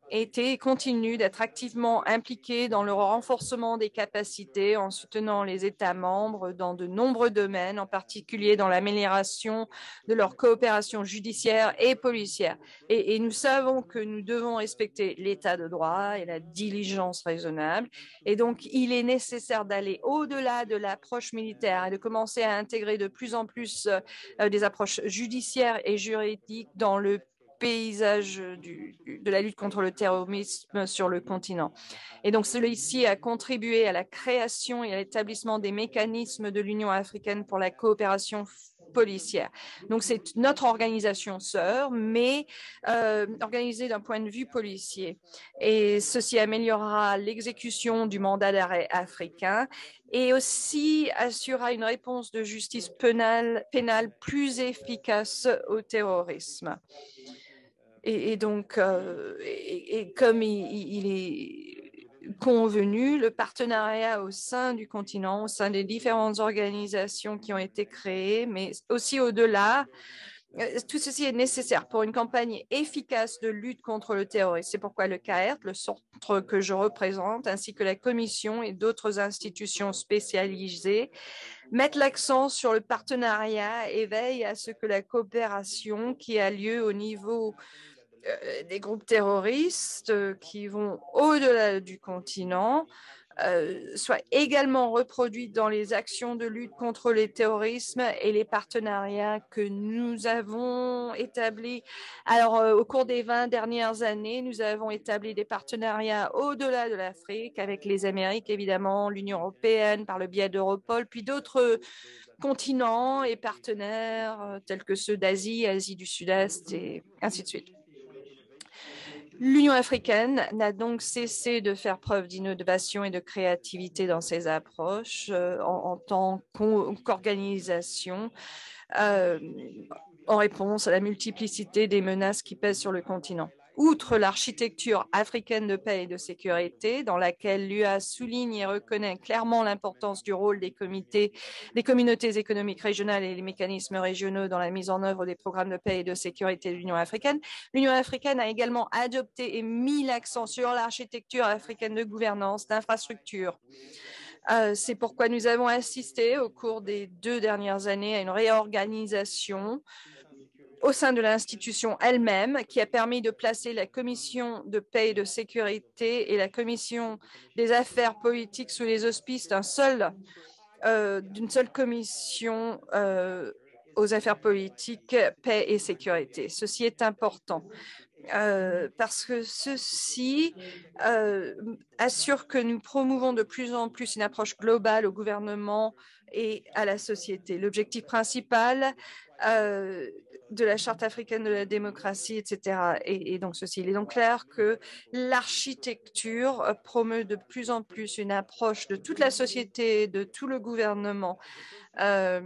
été et continuent d'être activement impliqués dans le renforcement des capacités en soutenant les États membres dans de nombreux domaines, en particulier dans l'amélioration de leur coopération judiciaire et policière. Et, et nous savons que nous devons respecter l'état de droit et la diligence raisonnable. Et donc, il est nécessaire d'aller au-delà de l'approche militaire et de commencer à intégrer de plus en plus euh, des approches judiciaires et juridiques dans le paysage du, de la lutte contre le terrorisme sur le continent. Et donc, celui-ci a contribué à la création et à l'établissement des mécanismes de l'Union africaine pour la coopération policière. Donc, c'est notre organisation sœur, mais euh, organisée d'un point de vue policier. Et ceci améliorera l'exécution du mandat d'arrêt africain et aussi assurera une réponse de justice pénale, pénale plus efficace au terrorisme. Et, et donc, euh, et, et comme il, il est convenu, le partenariat au sein du continent, au sein des différentes organisations qui ont été créées, mais aussi au-delà, tout ceci est nécessaire pour une campagne efficace de lutte contre le terrorisme. C'est pourquoi le C A R T, le centre que je représente, ainsi que la Commission et d'autres institutions spécialisées, mettent l'accent sur le partenariat et veillent à ce que la coopération qui a lieu au niveau euh, des groupes terroristes euh, qui vont au-delà du continent euh, soit également reproduite dans les actions de lutte contre le terrorisme et les partenariats que nous avons établis. Alors, euh, au cours des vingt dernières années, nous avons établi des partenariats au-delà de l'Afrique avec les Amériques, évidemment, l'Union européenne par le biais d'Europol, puis d'autres continents et partenaires euh, tels que ceux d'Asie, Asie du Sud-Est et ainsi de suite. L'Union africaine n'a donc cessé de faire preuve d'innovation et de créativité dans ses approches euh, en, en tant qu'organisation euh, en réponse à la multiplicité des menaces qui pèsent sur le continent. Outre l'architecture africaine de paix et de sécurité, dans laquelle l'U A souligne et reconnaît clairement l'importance du rôle des comités, des communautés économiques régionales et les mécanismes régionaux dans la mise en œuvre des programmes de paix et de sécurité de l'Union africaine, l'Union africaine a également adopté et mis l'accent sur l'architecture africaine de gouvernance, d'infrastructure. Euh, c'est pourquoi nous avons assisté au cours des deux dernières années à une réorganisation au sein de l'institution elle-même, qui a permis de placer la commission de paix et de sécurité et la commission des affaires politiques sous les auspices d'un seul, euh, d'une seule commission euh, aux affaires politiques, paix et sécurité. Ceci est important. Euh, parce que ceci euh, assure que nous promouvons de plus en plus une approche globale au gouvernement et à la société. L'objectif principal euh, de la Charte africaine de la démocratie, et cetera. Et, et donc ceci, il est donc clair que l'architecture promeut de plus en plus une approche de toute la société, de tout le gouvernement. Euh,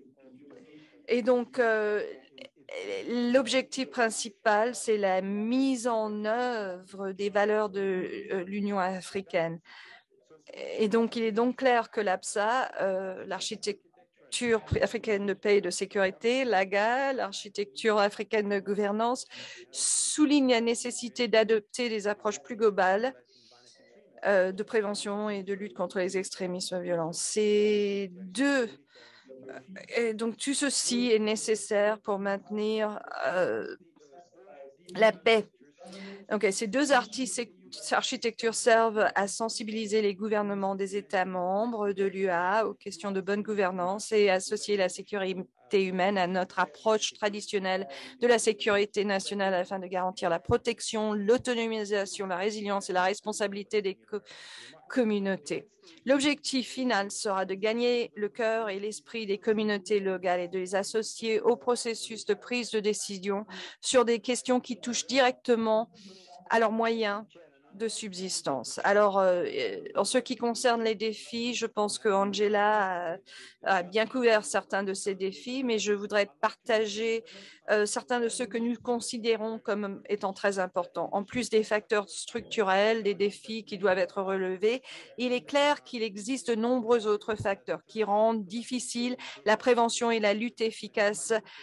et donc, euh, l'objectif principal, c'est la mise en œuvre des valeurs de l'Union africaine. Et donc, il est donc clair que l'A P S A, euh, l'architecture africaine de paix et de sécurité, l'A G A, l'architecture africaine de gouvernance, souligne la nécessité d'adopter des approches plus globales euh, de prévention et de lutte contre les extrémismes violents. Ces deux Et donc, tout ceci est nécessaire pour maintenir euh, la paix. Okay, ces deux architectures servent à sensibiliser les gouvernements des États membres de l'U A aux questions de bonne gouvernance et associer la sécurité humaine à notre approche traditionnelle de la sécurité nationale afin de garantir la protection, l'autonomisation, la résilience et la responsabilité des co communautés. L'objectif final sera de gagner le cœur et l'esprit des communautés locales et de les associer au processus de prise de décision sur des questions qui touchent directement à leurs moyens de subsistance. Alors, euh, en ce qui concerne les défis, je pense que Angela a, a bien couvert certains de ces défis, mais je voudrais partager euh, certains de ceux que nous considérons comme étant très importants. En plus des facteurs structurels, des défis qui doivent être relevés, il est clair qu'il existe de nombreux autres facteurs qui rendent difficile la prévention et la lutte efficace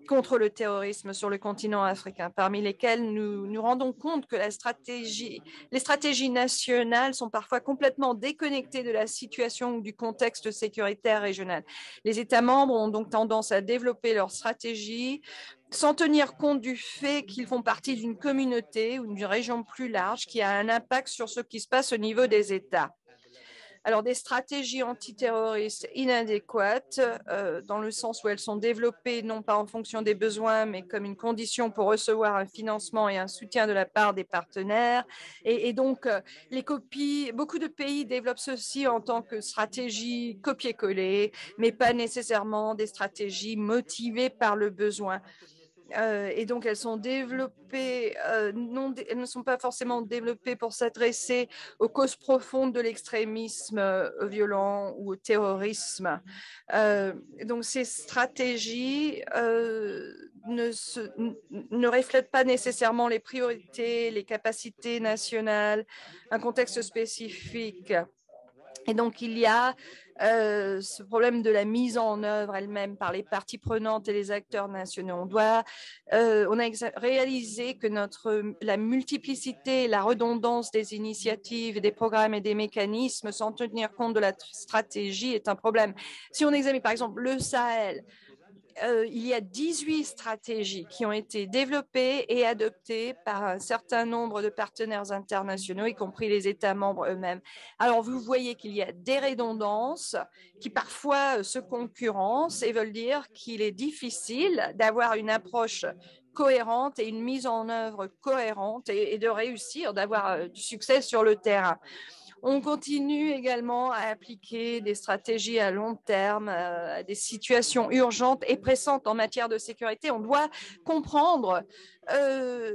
contre le terrorisme sur le continent africain, parmi lesquels nous nous rendons compte que la stratégie, les stratégies nationales sont parfois complètement déconnectées de la situation ou du contexte sécuritaire régional. Les États membres ont donc tendance à développer leurs stratégies sans tenir compte du fait qu'ils font partie d'une communauté ou d'une région plus large qui a un impact sur ce qui se passe au niveau des États. Alors, des stratégies antiterroristes inadéquates, euh, dans le sens où elles sont développées non pas en fonction des besoins, mais comme une condition pour recevoir un financement et un soutien de la part des partenaires. Et, et donc, euh, les copies, beaucoup de pays développent ceci en tant que stratégie copier-coller, mais pas nécessairement des stratégies motivées par le besoin. Euh, et donc, elles sont développées, euh, non, elles ne sont pas forcément développées pour s'adresser aux causes profondes de l'extrémisme euh, violent ou au terrorisme. Euh, donc, ces stratégies euh, ne, se, ne reflètent pas nécessairement les priorités, les capacités nationales, un contexte spécifique. Et donc, il y a euh, ce problème de la mise en œuvre elle-même par les parties prenantes et les acteurs nationaux. On doit, euh, on a réalisé que notre, la multiplicité et la redondance des initiatives, des programmes et des mécanismes sans tenir compte de la stratégie est un problème. Si on examine par exemple le Sahel, Euh, il y a dix-huit stratégies qui ont été développées et adoptées par un certain nombre de partenaires internationaux, y compris les États membres eux-mêmes. Alors, vous voyez qu'il y a des redondances qui parfois se concurrencent et veulent dire qu'il est difficile d'avoir une approche cohérente et une mise en œuvre cohérente et, et de réussir, d'avoir du succès sur le terrain. On continue également à appliquer des stratégies à long terme, à des situations urgentes et pressantes en matière de sécurité. On doit comprendre euh,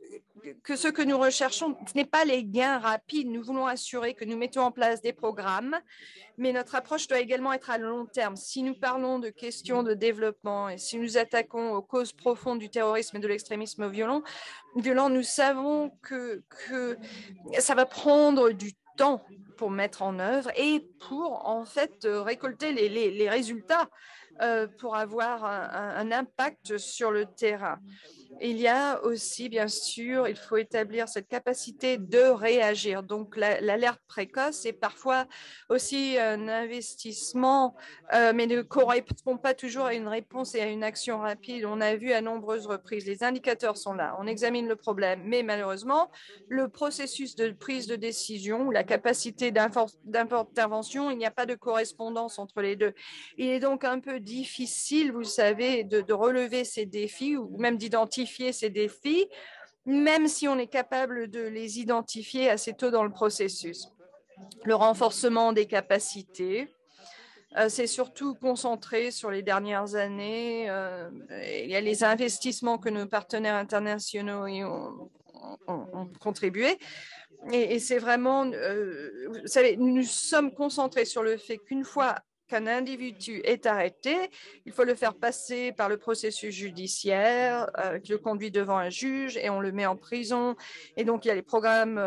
que ce que nous recherchons, ce n'est pas les gains rapides. Nous voulons assurer que nous mettons en place des programmes, mais notre approche doit également être à long terme. Si nous parlons de questions de développement et si nous attaquons aux causes profondes du terrorisme et de l'extrémisme violent, violent nous savons que, que ça va prendre du temps temps pour mettre en œuvre et pour en fait récolter les, les, les résultats euh, pour avoir un, un impact sur le terrain. Il y a aussi, bien sûr, il faut établir cette capacité de réagir. Donc, l'alerte précoce est parfois aussi un investissement, euh, mais ne correspond pas toujours à une réponse et à une action rapide. On a vu à nombreuses reprises, les indicateurs sont là, on examine le problème, mais malheureusement, le processus de prise de décision ou la capacité d'intervention, il n'y a pas de correspondance entre les deux. Il est donc un peu difficile, vous savez, de, de relever ces défis ou même d'identifier ces défis, même si on est capable de les identifier assez tôt dans le processus. Le renforcement des capacités, euh, c'est surtout concentré sur les dernières années. Euh, il y a les investissements que nos partenaires internationaux ont, ont, ont contribué. Et, et c'est vraiment, euh, vous savez, nous nous sommes concentrés sur le fait qu'une fois qu'un individu est arrêté, il faut le faire passer par le processus judiciaire, euh, qui le conduit devant un juge et on le met en prison. Et donc, il y a les programmes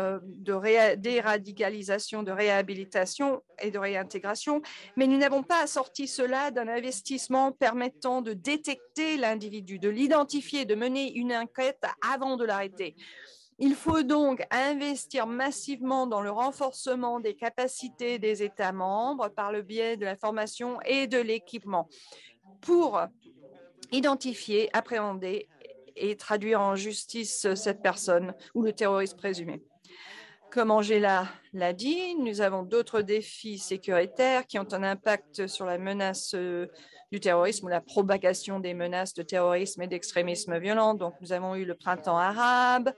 de déradicalisation, de réhabilitation et de réintégration. Mais nous n'avons pas assorti cela d'un investissement permettant de détecter l'individu, de l'identifier, de mener une enquête avant de l'arrêter. Il faut donc investir massivement dans le renforcement des capacités des États membres par le biais de la formation et de l'équipement pour identifier, appréhender et traduire en justice cette personne ou le terroriste présumé. Comme Angela l'a dit, nous avons d'autres défis sécuritaires qui ont un impact sur la menace du terrorisme ou la propagation des menaces de terrorisme et d'extrémisme violent. Donc, nous avons eu le printemps arabe,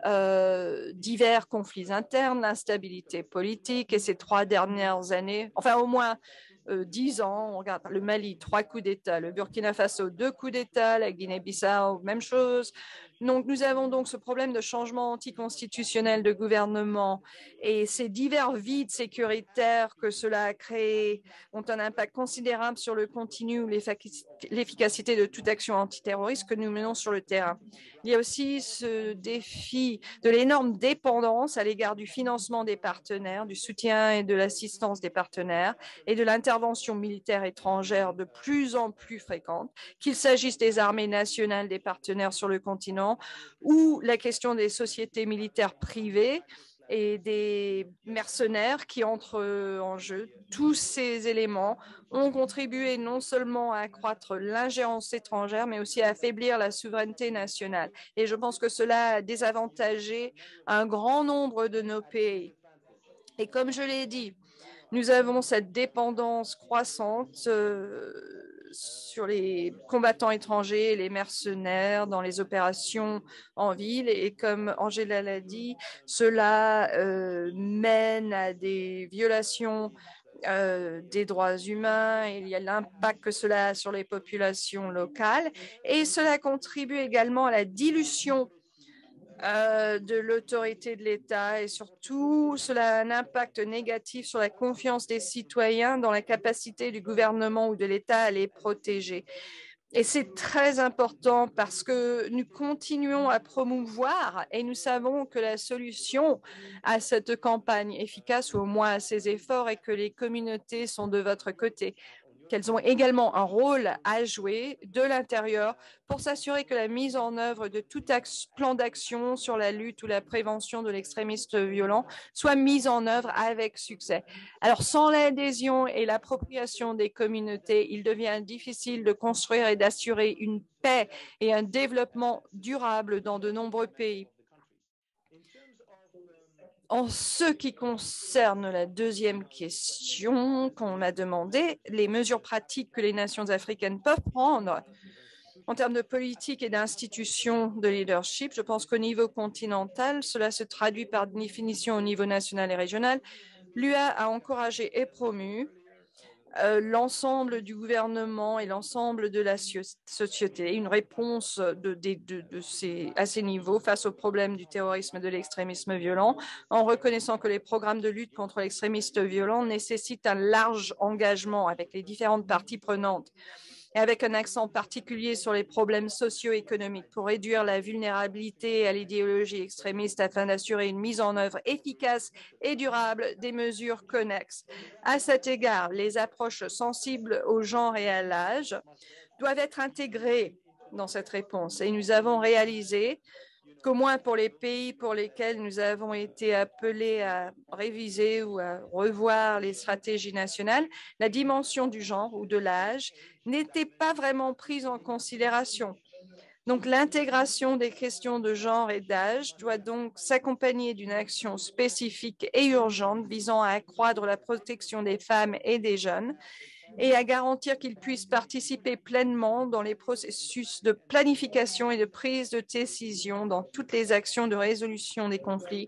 euh, divers conflits internes, l'instabilité politique et ces trois dernières années, enfin au moins euh, dix ans, on regarde le Mali, trois coups d'État, le Burkina Faso, deux coups d'État, la Guinée-Bissau, même chose, Donc, nous avons donc ce problème de changement anticonstitutionnel de gouvernement et ces divers vides sécuritaires que cela a créés ont un impact considérable sur le continu ou l'efficacité de toute action antiterroriste que nous menons sur le terrain. Il y a aussi ce défi de l'énorme dépendance à l'égard du financement des partenaires, du soutien et de l'assistance des partenaires et de l'intervention militaire étrangère de plus en plus fréquente, qu'il s'agisse des armées nationales des partenaires sur le continent ou la question des sociétés militaires privées et des mercenaires qui entrent en jeu. Tous ces éléments ont contribué non seulement à accroître l'ingérence étrangère, mais aussi à affaiblir la souveraineté nationale. Et je pense que cela a désavantagé un grand nombre de nos pays. Et comme je l'ai dit, nous avons cette dépendance croissante euh, sur les combattants étrangers et les mercenaires dans les opérations en ville. Et comme Angela l'a dit, cela euh, mène à des violations euh, des droits humains. Il y a l'impact que cela a sur les populations locales. Et cela contribue également à la dilution Euh, de l'autorité de l'État et surtout, cela a un impact négatif sur la confiance des citoyens dans la capacité du gouvernement ou de l'État à les protéger. Et c'est très important parce que nous continuons à promouvoir et nous savons que la solution à cette campagne efficace, ou au moins à ces efforts, est que les communautés sont de votre côté, qu'elles ont également un rôle à jouer de l'intérieur pour s'assurer que la mise en œuvre de tout plan d'action sur la lutte ou la prévention de l'extrémisme violent soit mise en œuvre avec succès. Alors, sans l'adhésion et l'appropriation des communautés, il devient difficile de construire et d'assurer une paix et un développement durable dans de nombreux pays. En ce qui concerne la deuxième question qu'on m'a demandé, les mesures pratiques que les nations africaines peuvent prendre en termes de politique et d'institutions de leadership, je pense qu'au niveau continental, cela se traduit par définition au niveau national et régional. L'U A a encouragé et promu Euh, l'ensemble du gouvernement et l'ensemble de la société, une réponse de, de, de, de ces, à ces niveaux face au problème du terrorisme et de l'extrémisme violent, en reconnaissant que les programmes de lutte contre l'extrémisme violent nécessitent un large engagement avec les différentes parties prenantes et avec un accent particulier sur les problèmes socio-économiques pour réduire la vulnérabilité à l'idéologie extrémiste afin d'assurer une mise en œuvre efficace et durable des mesures connexes. À cet égard, les approches sensibles au genre et à l'âge doivent être intégrées dans cette réponse et nous avons réalisé qu'au moins pour les pays pour lesquels nous avons été appelés à réviser ou à revoir les stratégies nationales, la dimension du genre ou de l'âge n'était pas vraiment prise en considération. Donc, l'intégration des questions de genre et d'âge doit donc s'accompagner d'une action spécifique et urgente visant à accroître la protection des femmes et des jeunes et à garantir qu'ils puissent participer pleinement dans les processus de planification et de prise de décision dans toutes les actions de résolution des conflits,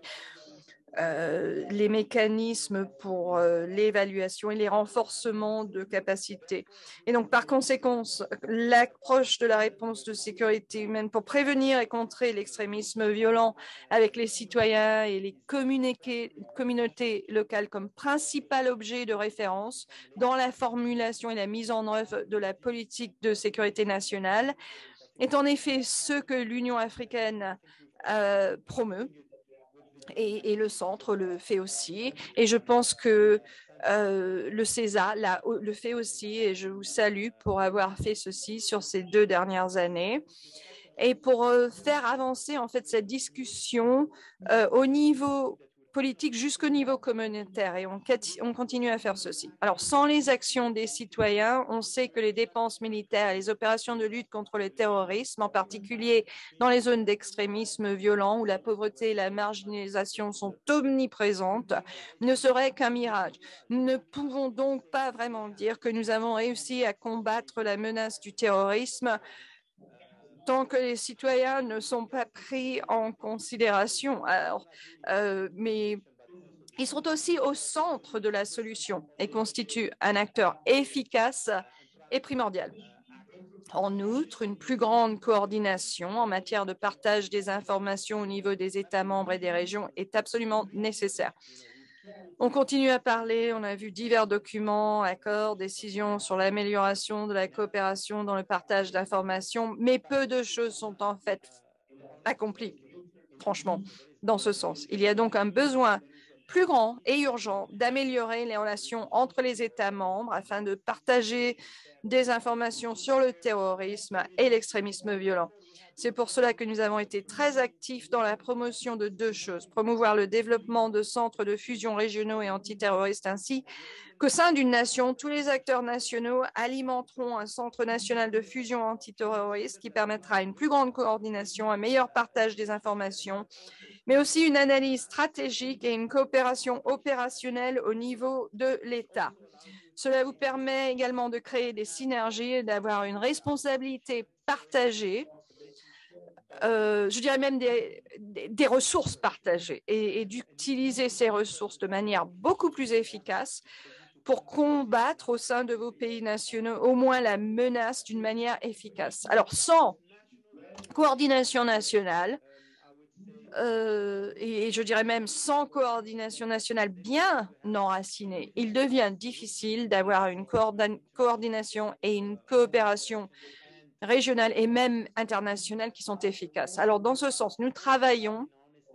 euh, les mécanismes pour euh, l'évaluation et les renforcements de capacités. Et donc, par conséquent, l'approche de la réponse de sécurité humaine pour prévenir et contrer l'extrémisme violent avec les citoyens et les communautés locales comme principal objet de référence dans la formulation et la mise en œuvre de la politique de sécurité nationale est en effet ce que l'Union africaine euh, promeut. Et, et le centre le fait aussi. Et je pense que euh, le César là, le fait aussi. Et je vous salue pour avoir fait ceci sur ces deux dernières années. Et pour euh, faire avancer en fait cette discussion euh, au niveau politique jusqu'au niveau communautaire et on, on continue à faire ceci. Alors, sans les actions des citoyens, on sait que les dépenses militaires et les opérations de lutte contre le terrorisme, en particulier dans les zones d'extrémisme violent où la pauvreté et la marginalisation sont omniprésentes, ne seraient qu'un mirage. Nous ne pouvons donc pas vraiment dire que nous avons réussi à combattre la menace du terrorisme tant que les citoyens ne sont pas pris en considération. Alors, euh, mais ils sont aussi au centre de la solution et constituent un acteur efficace et primordial. En outre, une plus grande coordination en matière de partage des informations au niveau des États membres et des régions est absolument nécessaire. On continue à parler, on a vu divers documents, accords, décisions sur l'amélioration de la coopération dans le partage d'informations, mais peu de choses sont en fait accomplies, franchement, dans ce sens. Il y a donc un besoin plus grand et urgent d'améliorer les relations entre les États membres afin de partager des informations sur le terrorisme et l'extrémisme violent. C'est pour cela que nous avons été très actifs dans la promotion de deux choses. Promouvoir le développement de centres de fusion régionaux et antiterroristes ainsi qu'au sein d'une nation, tous les acteurs nationaux alimenteront un centre national de fusion antiterroriste qui permettra une plus grande coordination, un meilleur partage des informations, mais aussi une analyse stratégique et une coopération opérationnelle au niveau de l'État. Cela vous permet également de créer des synergies et d'avoir une responsabilité partagée, euh, je dirais même des, des, des ressources partagées et, et d'utiliser ces ressources de manière beaucoup plus efficace pour combattre au sein de vos pays nationaux au moins la menace d'une manière efficace. Alors, sans coordination nationale, Euh, et je dirais même sans coordination nationale bien enracinée, il devient difficile d'avoir une coordination et une coopération régionale et même internationale qui sont efficaces. Alors, dans ce sens, nous travaillons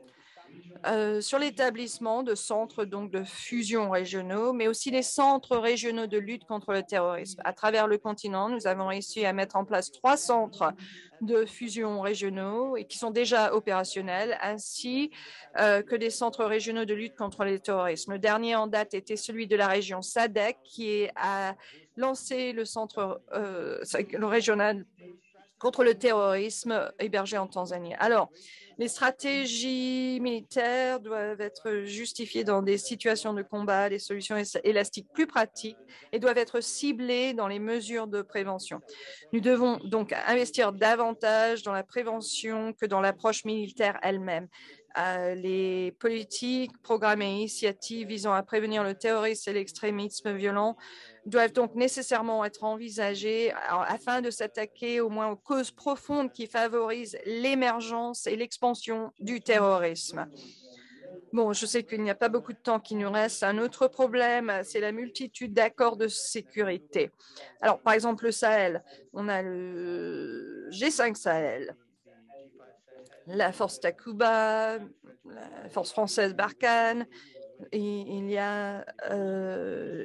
euh, sur l'établissement de centres donc, de fusion régionaux, mais aussi des centres régionaux de lutte contre le terrorisme. À travers le continent, nous avons réussi à mettre en place trois centres de fusion régionaux et qui sont déjà opérationnels, ainsi euh, que des centres régionaux de lutte contre le terrorisme. Le dernier en date était celui de la région S A D C, qui a lancé le centre euh, le régional contre le terrorisme hébergé en Tanzanie. Alors, les stratégies militaires doivent être justifiées dans des situations de combat, des solutions élastiques plus pratiques et doivent être ciblées dans les mesures de prévention. Nous devons donc investir davantage dans la prévention que dans l'approche militaire elle-même. Euh, les politiques, programmes et initiatives visant à prévenir le terrorisme et l'extrémisme violent doivent donc nécessairement être envisagées afin de s'attaquer au moins aux causes profondes qui favorisent l'émergence et l'expansion du terrorisme. Bon, je sais qu'il n'y a pas beaucoup de temps qui nous reste. Un autre problème, c'est la multitude d'accords de sécurité. Alors, par exemple, le Sahel, on a le G cinq Sahel, la force Takuba, la force française Barkhane, et il y a euh,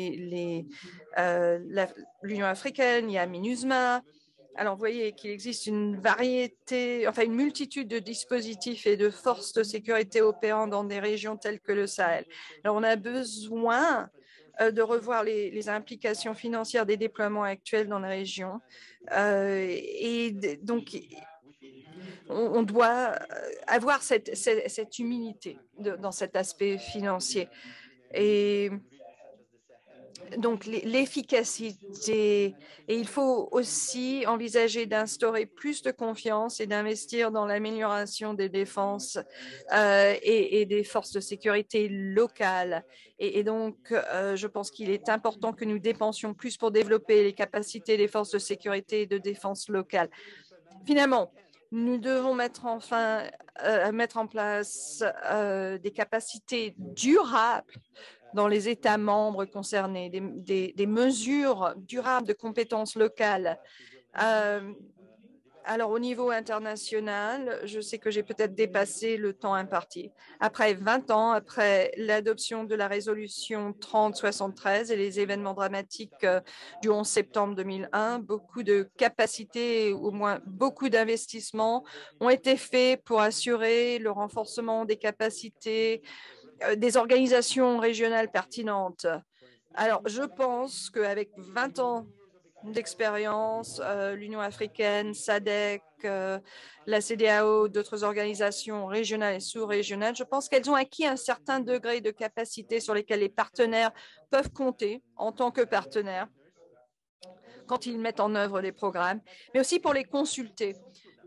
euh, l'Union africaine, il y a MINUSMA. Alors, vous voyez qu'il existe une variété, enfin une multitude de dispositifs et de forces de sécurité opérant dans des régions telles que le Sahel. Alors, on a besoin euh, de revoir les, les implications financières des déploiements actuels dans la région. Euh, et donc, on doit avoir cette, cette, cette humilité de, dans cet aspect financier. Et donc, l'efficacité, et il faut aussi envisager d'instaurer plus de confiance et d'investir dans l'amélioration des défenses euh, et, et des forces de sécurité locales. Et, et donc, euh, je pense qu'il est important que nous dépensions plus pour développer les capacités des forces de sécurité et de défense locales. Finalement, nous devons mettre, enfin, euh, mettre en place euh, des capacités durables dans les États membres concernés, des, des, des mesures durables de compétences locales. Euh, alors, au niveau international, je sais que j'ai peut-être dépassé le temps imparti. Après vingt ans, après l'adoption de la résolution trente soixante-treize et les événements dramatiques du onze septembre deux mille un, beaucoup de capacités, au moins beaucoup d'investissements ont été faits pour assurer le renforcement des capacités des organisations régionales pertinentes. Alors, je pense qu'avec vingt ans d'expérience, euh, l'Union africaine, S A D C, euh, la C D A O, d'autres organisations régionales et sous-régionales, je pense qu'elles ont acquis un certain degré de capacité sur lesquelles les partenaires peuvent compter en tant que partenaires quand ils mettent en œuvre des programmes, mais aussi pour les consulter.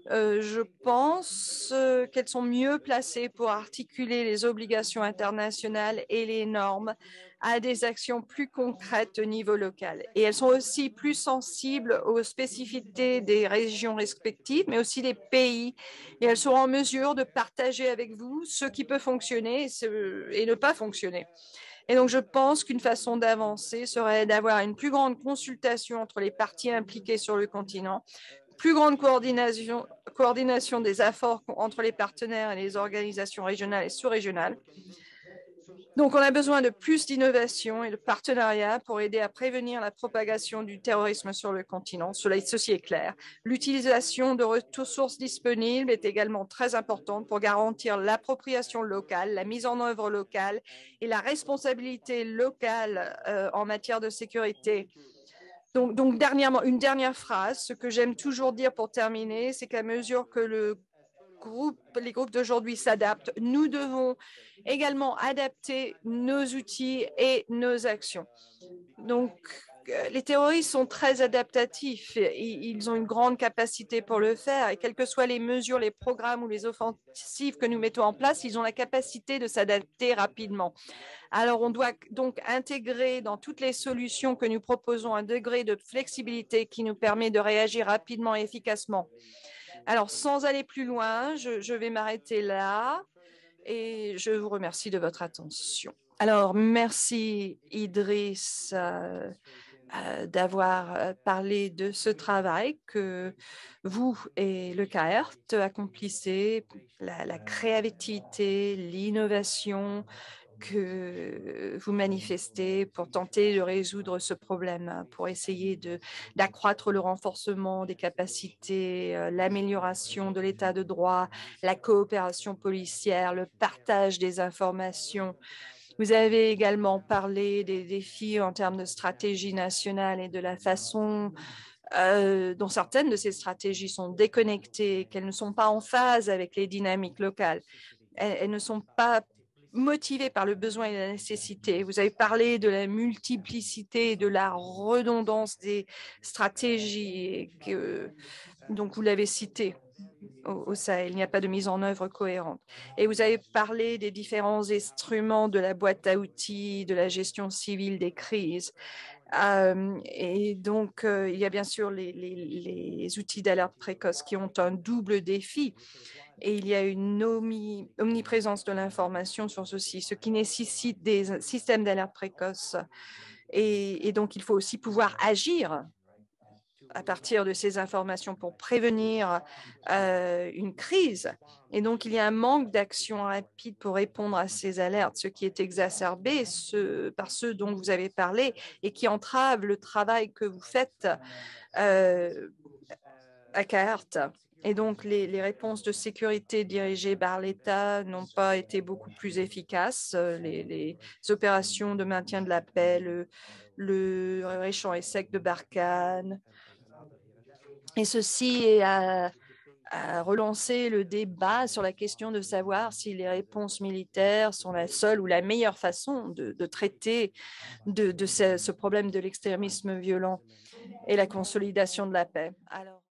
Euh, je pense euh, qu'elles sont mieux placées pour articuler les obligations internationales et les normes à des actions plus concrètes au niveau local. Et elles sont aussi plus sensibles aux spécificités des régions respectives, mais aussi des pays. Et elles seront en mesure de partager avec vous ce qui peut fonctionner et, ce, et ne pas fonctionner. Et donc, je pense qu'une façon d'avancer serait d'avoir une plus grande consultation entre les parties impliquées sur le continent, plus grande coordination, coordination des efforts entre les partenaires et les organisations régionales et sous-régionales. Donc, on a besoin de plus d'innovation et de partenariat pour aider à prévenir la propagation du terrorisme sur le continent. Cela, ceci est clair. L'utilisation de ressources disponibles est également très importante pour garantir l'appropriation locale, la mise en œuvre locale et la responsabilité locale euh, en matière de sécurité. Donc, donc, dernièrement, une dernière phrase, ce que j'aime toujours dire pour terminer, c'est qu'à mesure que le groupe, les groupes d'aujourd'hui s'adaptent, nous devons également adapter nos outils et nos actions. Donc, les terroristes sont très adaptatifs. Ils ont une grande capacité pour le faire. Et quelles que soient les mesures, les programmes ou les offensives que nous mettons en place, ils ont la capacité de s'adapter rapidement. Alors, on doit donc intégrer dans toutes les solutions que nous proposons un degré de flexibilité qui nous permet de réagir rapidement et efficacement. Alors, sans aller plus loin, je, je vais m'arrêter là et je vous remercie de votre attention. Alors, merci Idriss euh, euh, d'avoir parlé de ce travail que vous et le C A R T accomplissez, la, la créativité, l'innovation, que vous manifestez pour tenter de résoudre ce problème, pour essayer d'accroître le renforcement des capacités, euh, l'amélioration de l'état de droit, la coopération policière, le partage des informations. Vous avez également parlé des défis en termes de stratégie nationale et de la façon euh, dont certaines de ces stratégies sont déconnectées, qu'elles ne sont pas en phase avec les dynamiques locales. Elles, elles ne sont pas motivés par le besoin et la nécessité. Vous avez parlé de la multiplicité et de la redondance des stratégies, que, donc vous l'avez cité au, au Sahel, il n'y a pas de mise en œuvre cohérente. Et vous avez parlé des différents instruments de la boîte à outils, de la gestion civile des crises. Euh, et donc, euh, il y a bien sûr les, les, les outils d'alerte précoce qui ont un double défi. Et il y a une omni, omniprésence de l'information sur ceci, ce qui nécessite des systèmes d'alerte précoce. Et, et donc, il faut aussi pouvoir agir à partir de ces informations pour prévenir euh, une crise. Et donc, il y a un manque d'action rapide pour répondre à ces alertes, ce qui est exacerbé ce, par ceux dont vous avez parlé et qui entrave le travail que vous faites euh, à C A R T. Et donc, les, les réponses de sécurité dirigées par l'État n'ont pas été beaucoup plus efficaces. Les, les opérations de maintien de la paix, le, le réchant et sec de Barkhane. Et ceci a, a relancé le débat sur la question de savoir si les réponses militaires sont la seule ou la meilleure façon de, de traiter de, de ce, ce problème de l'extrémisme violent et la consolidation de la paix. Alors,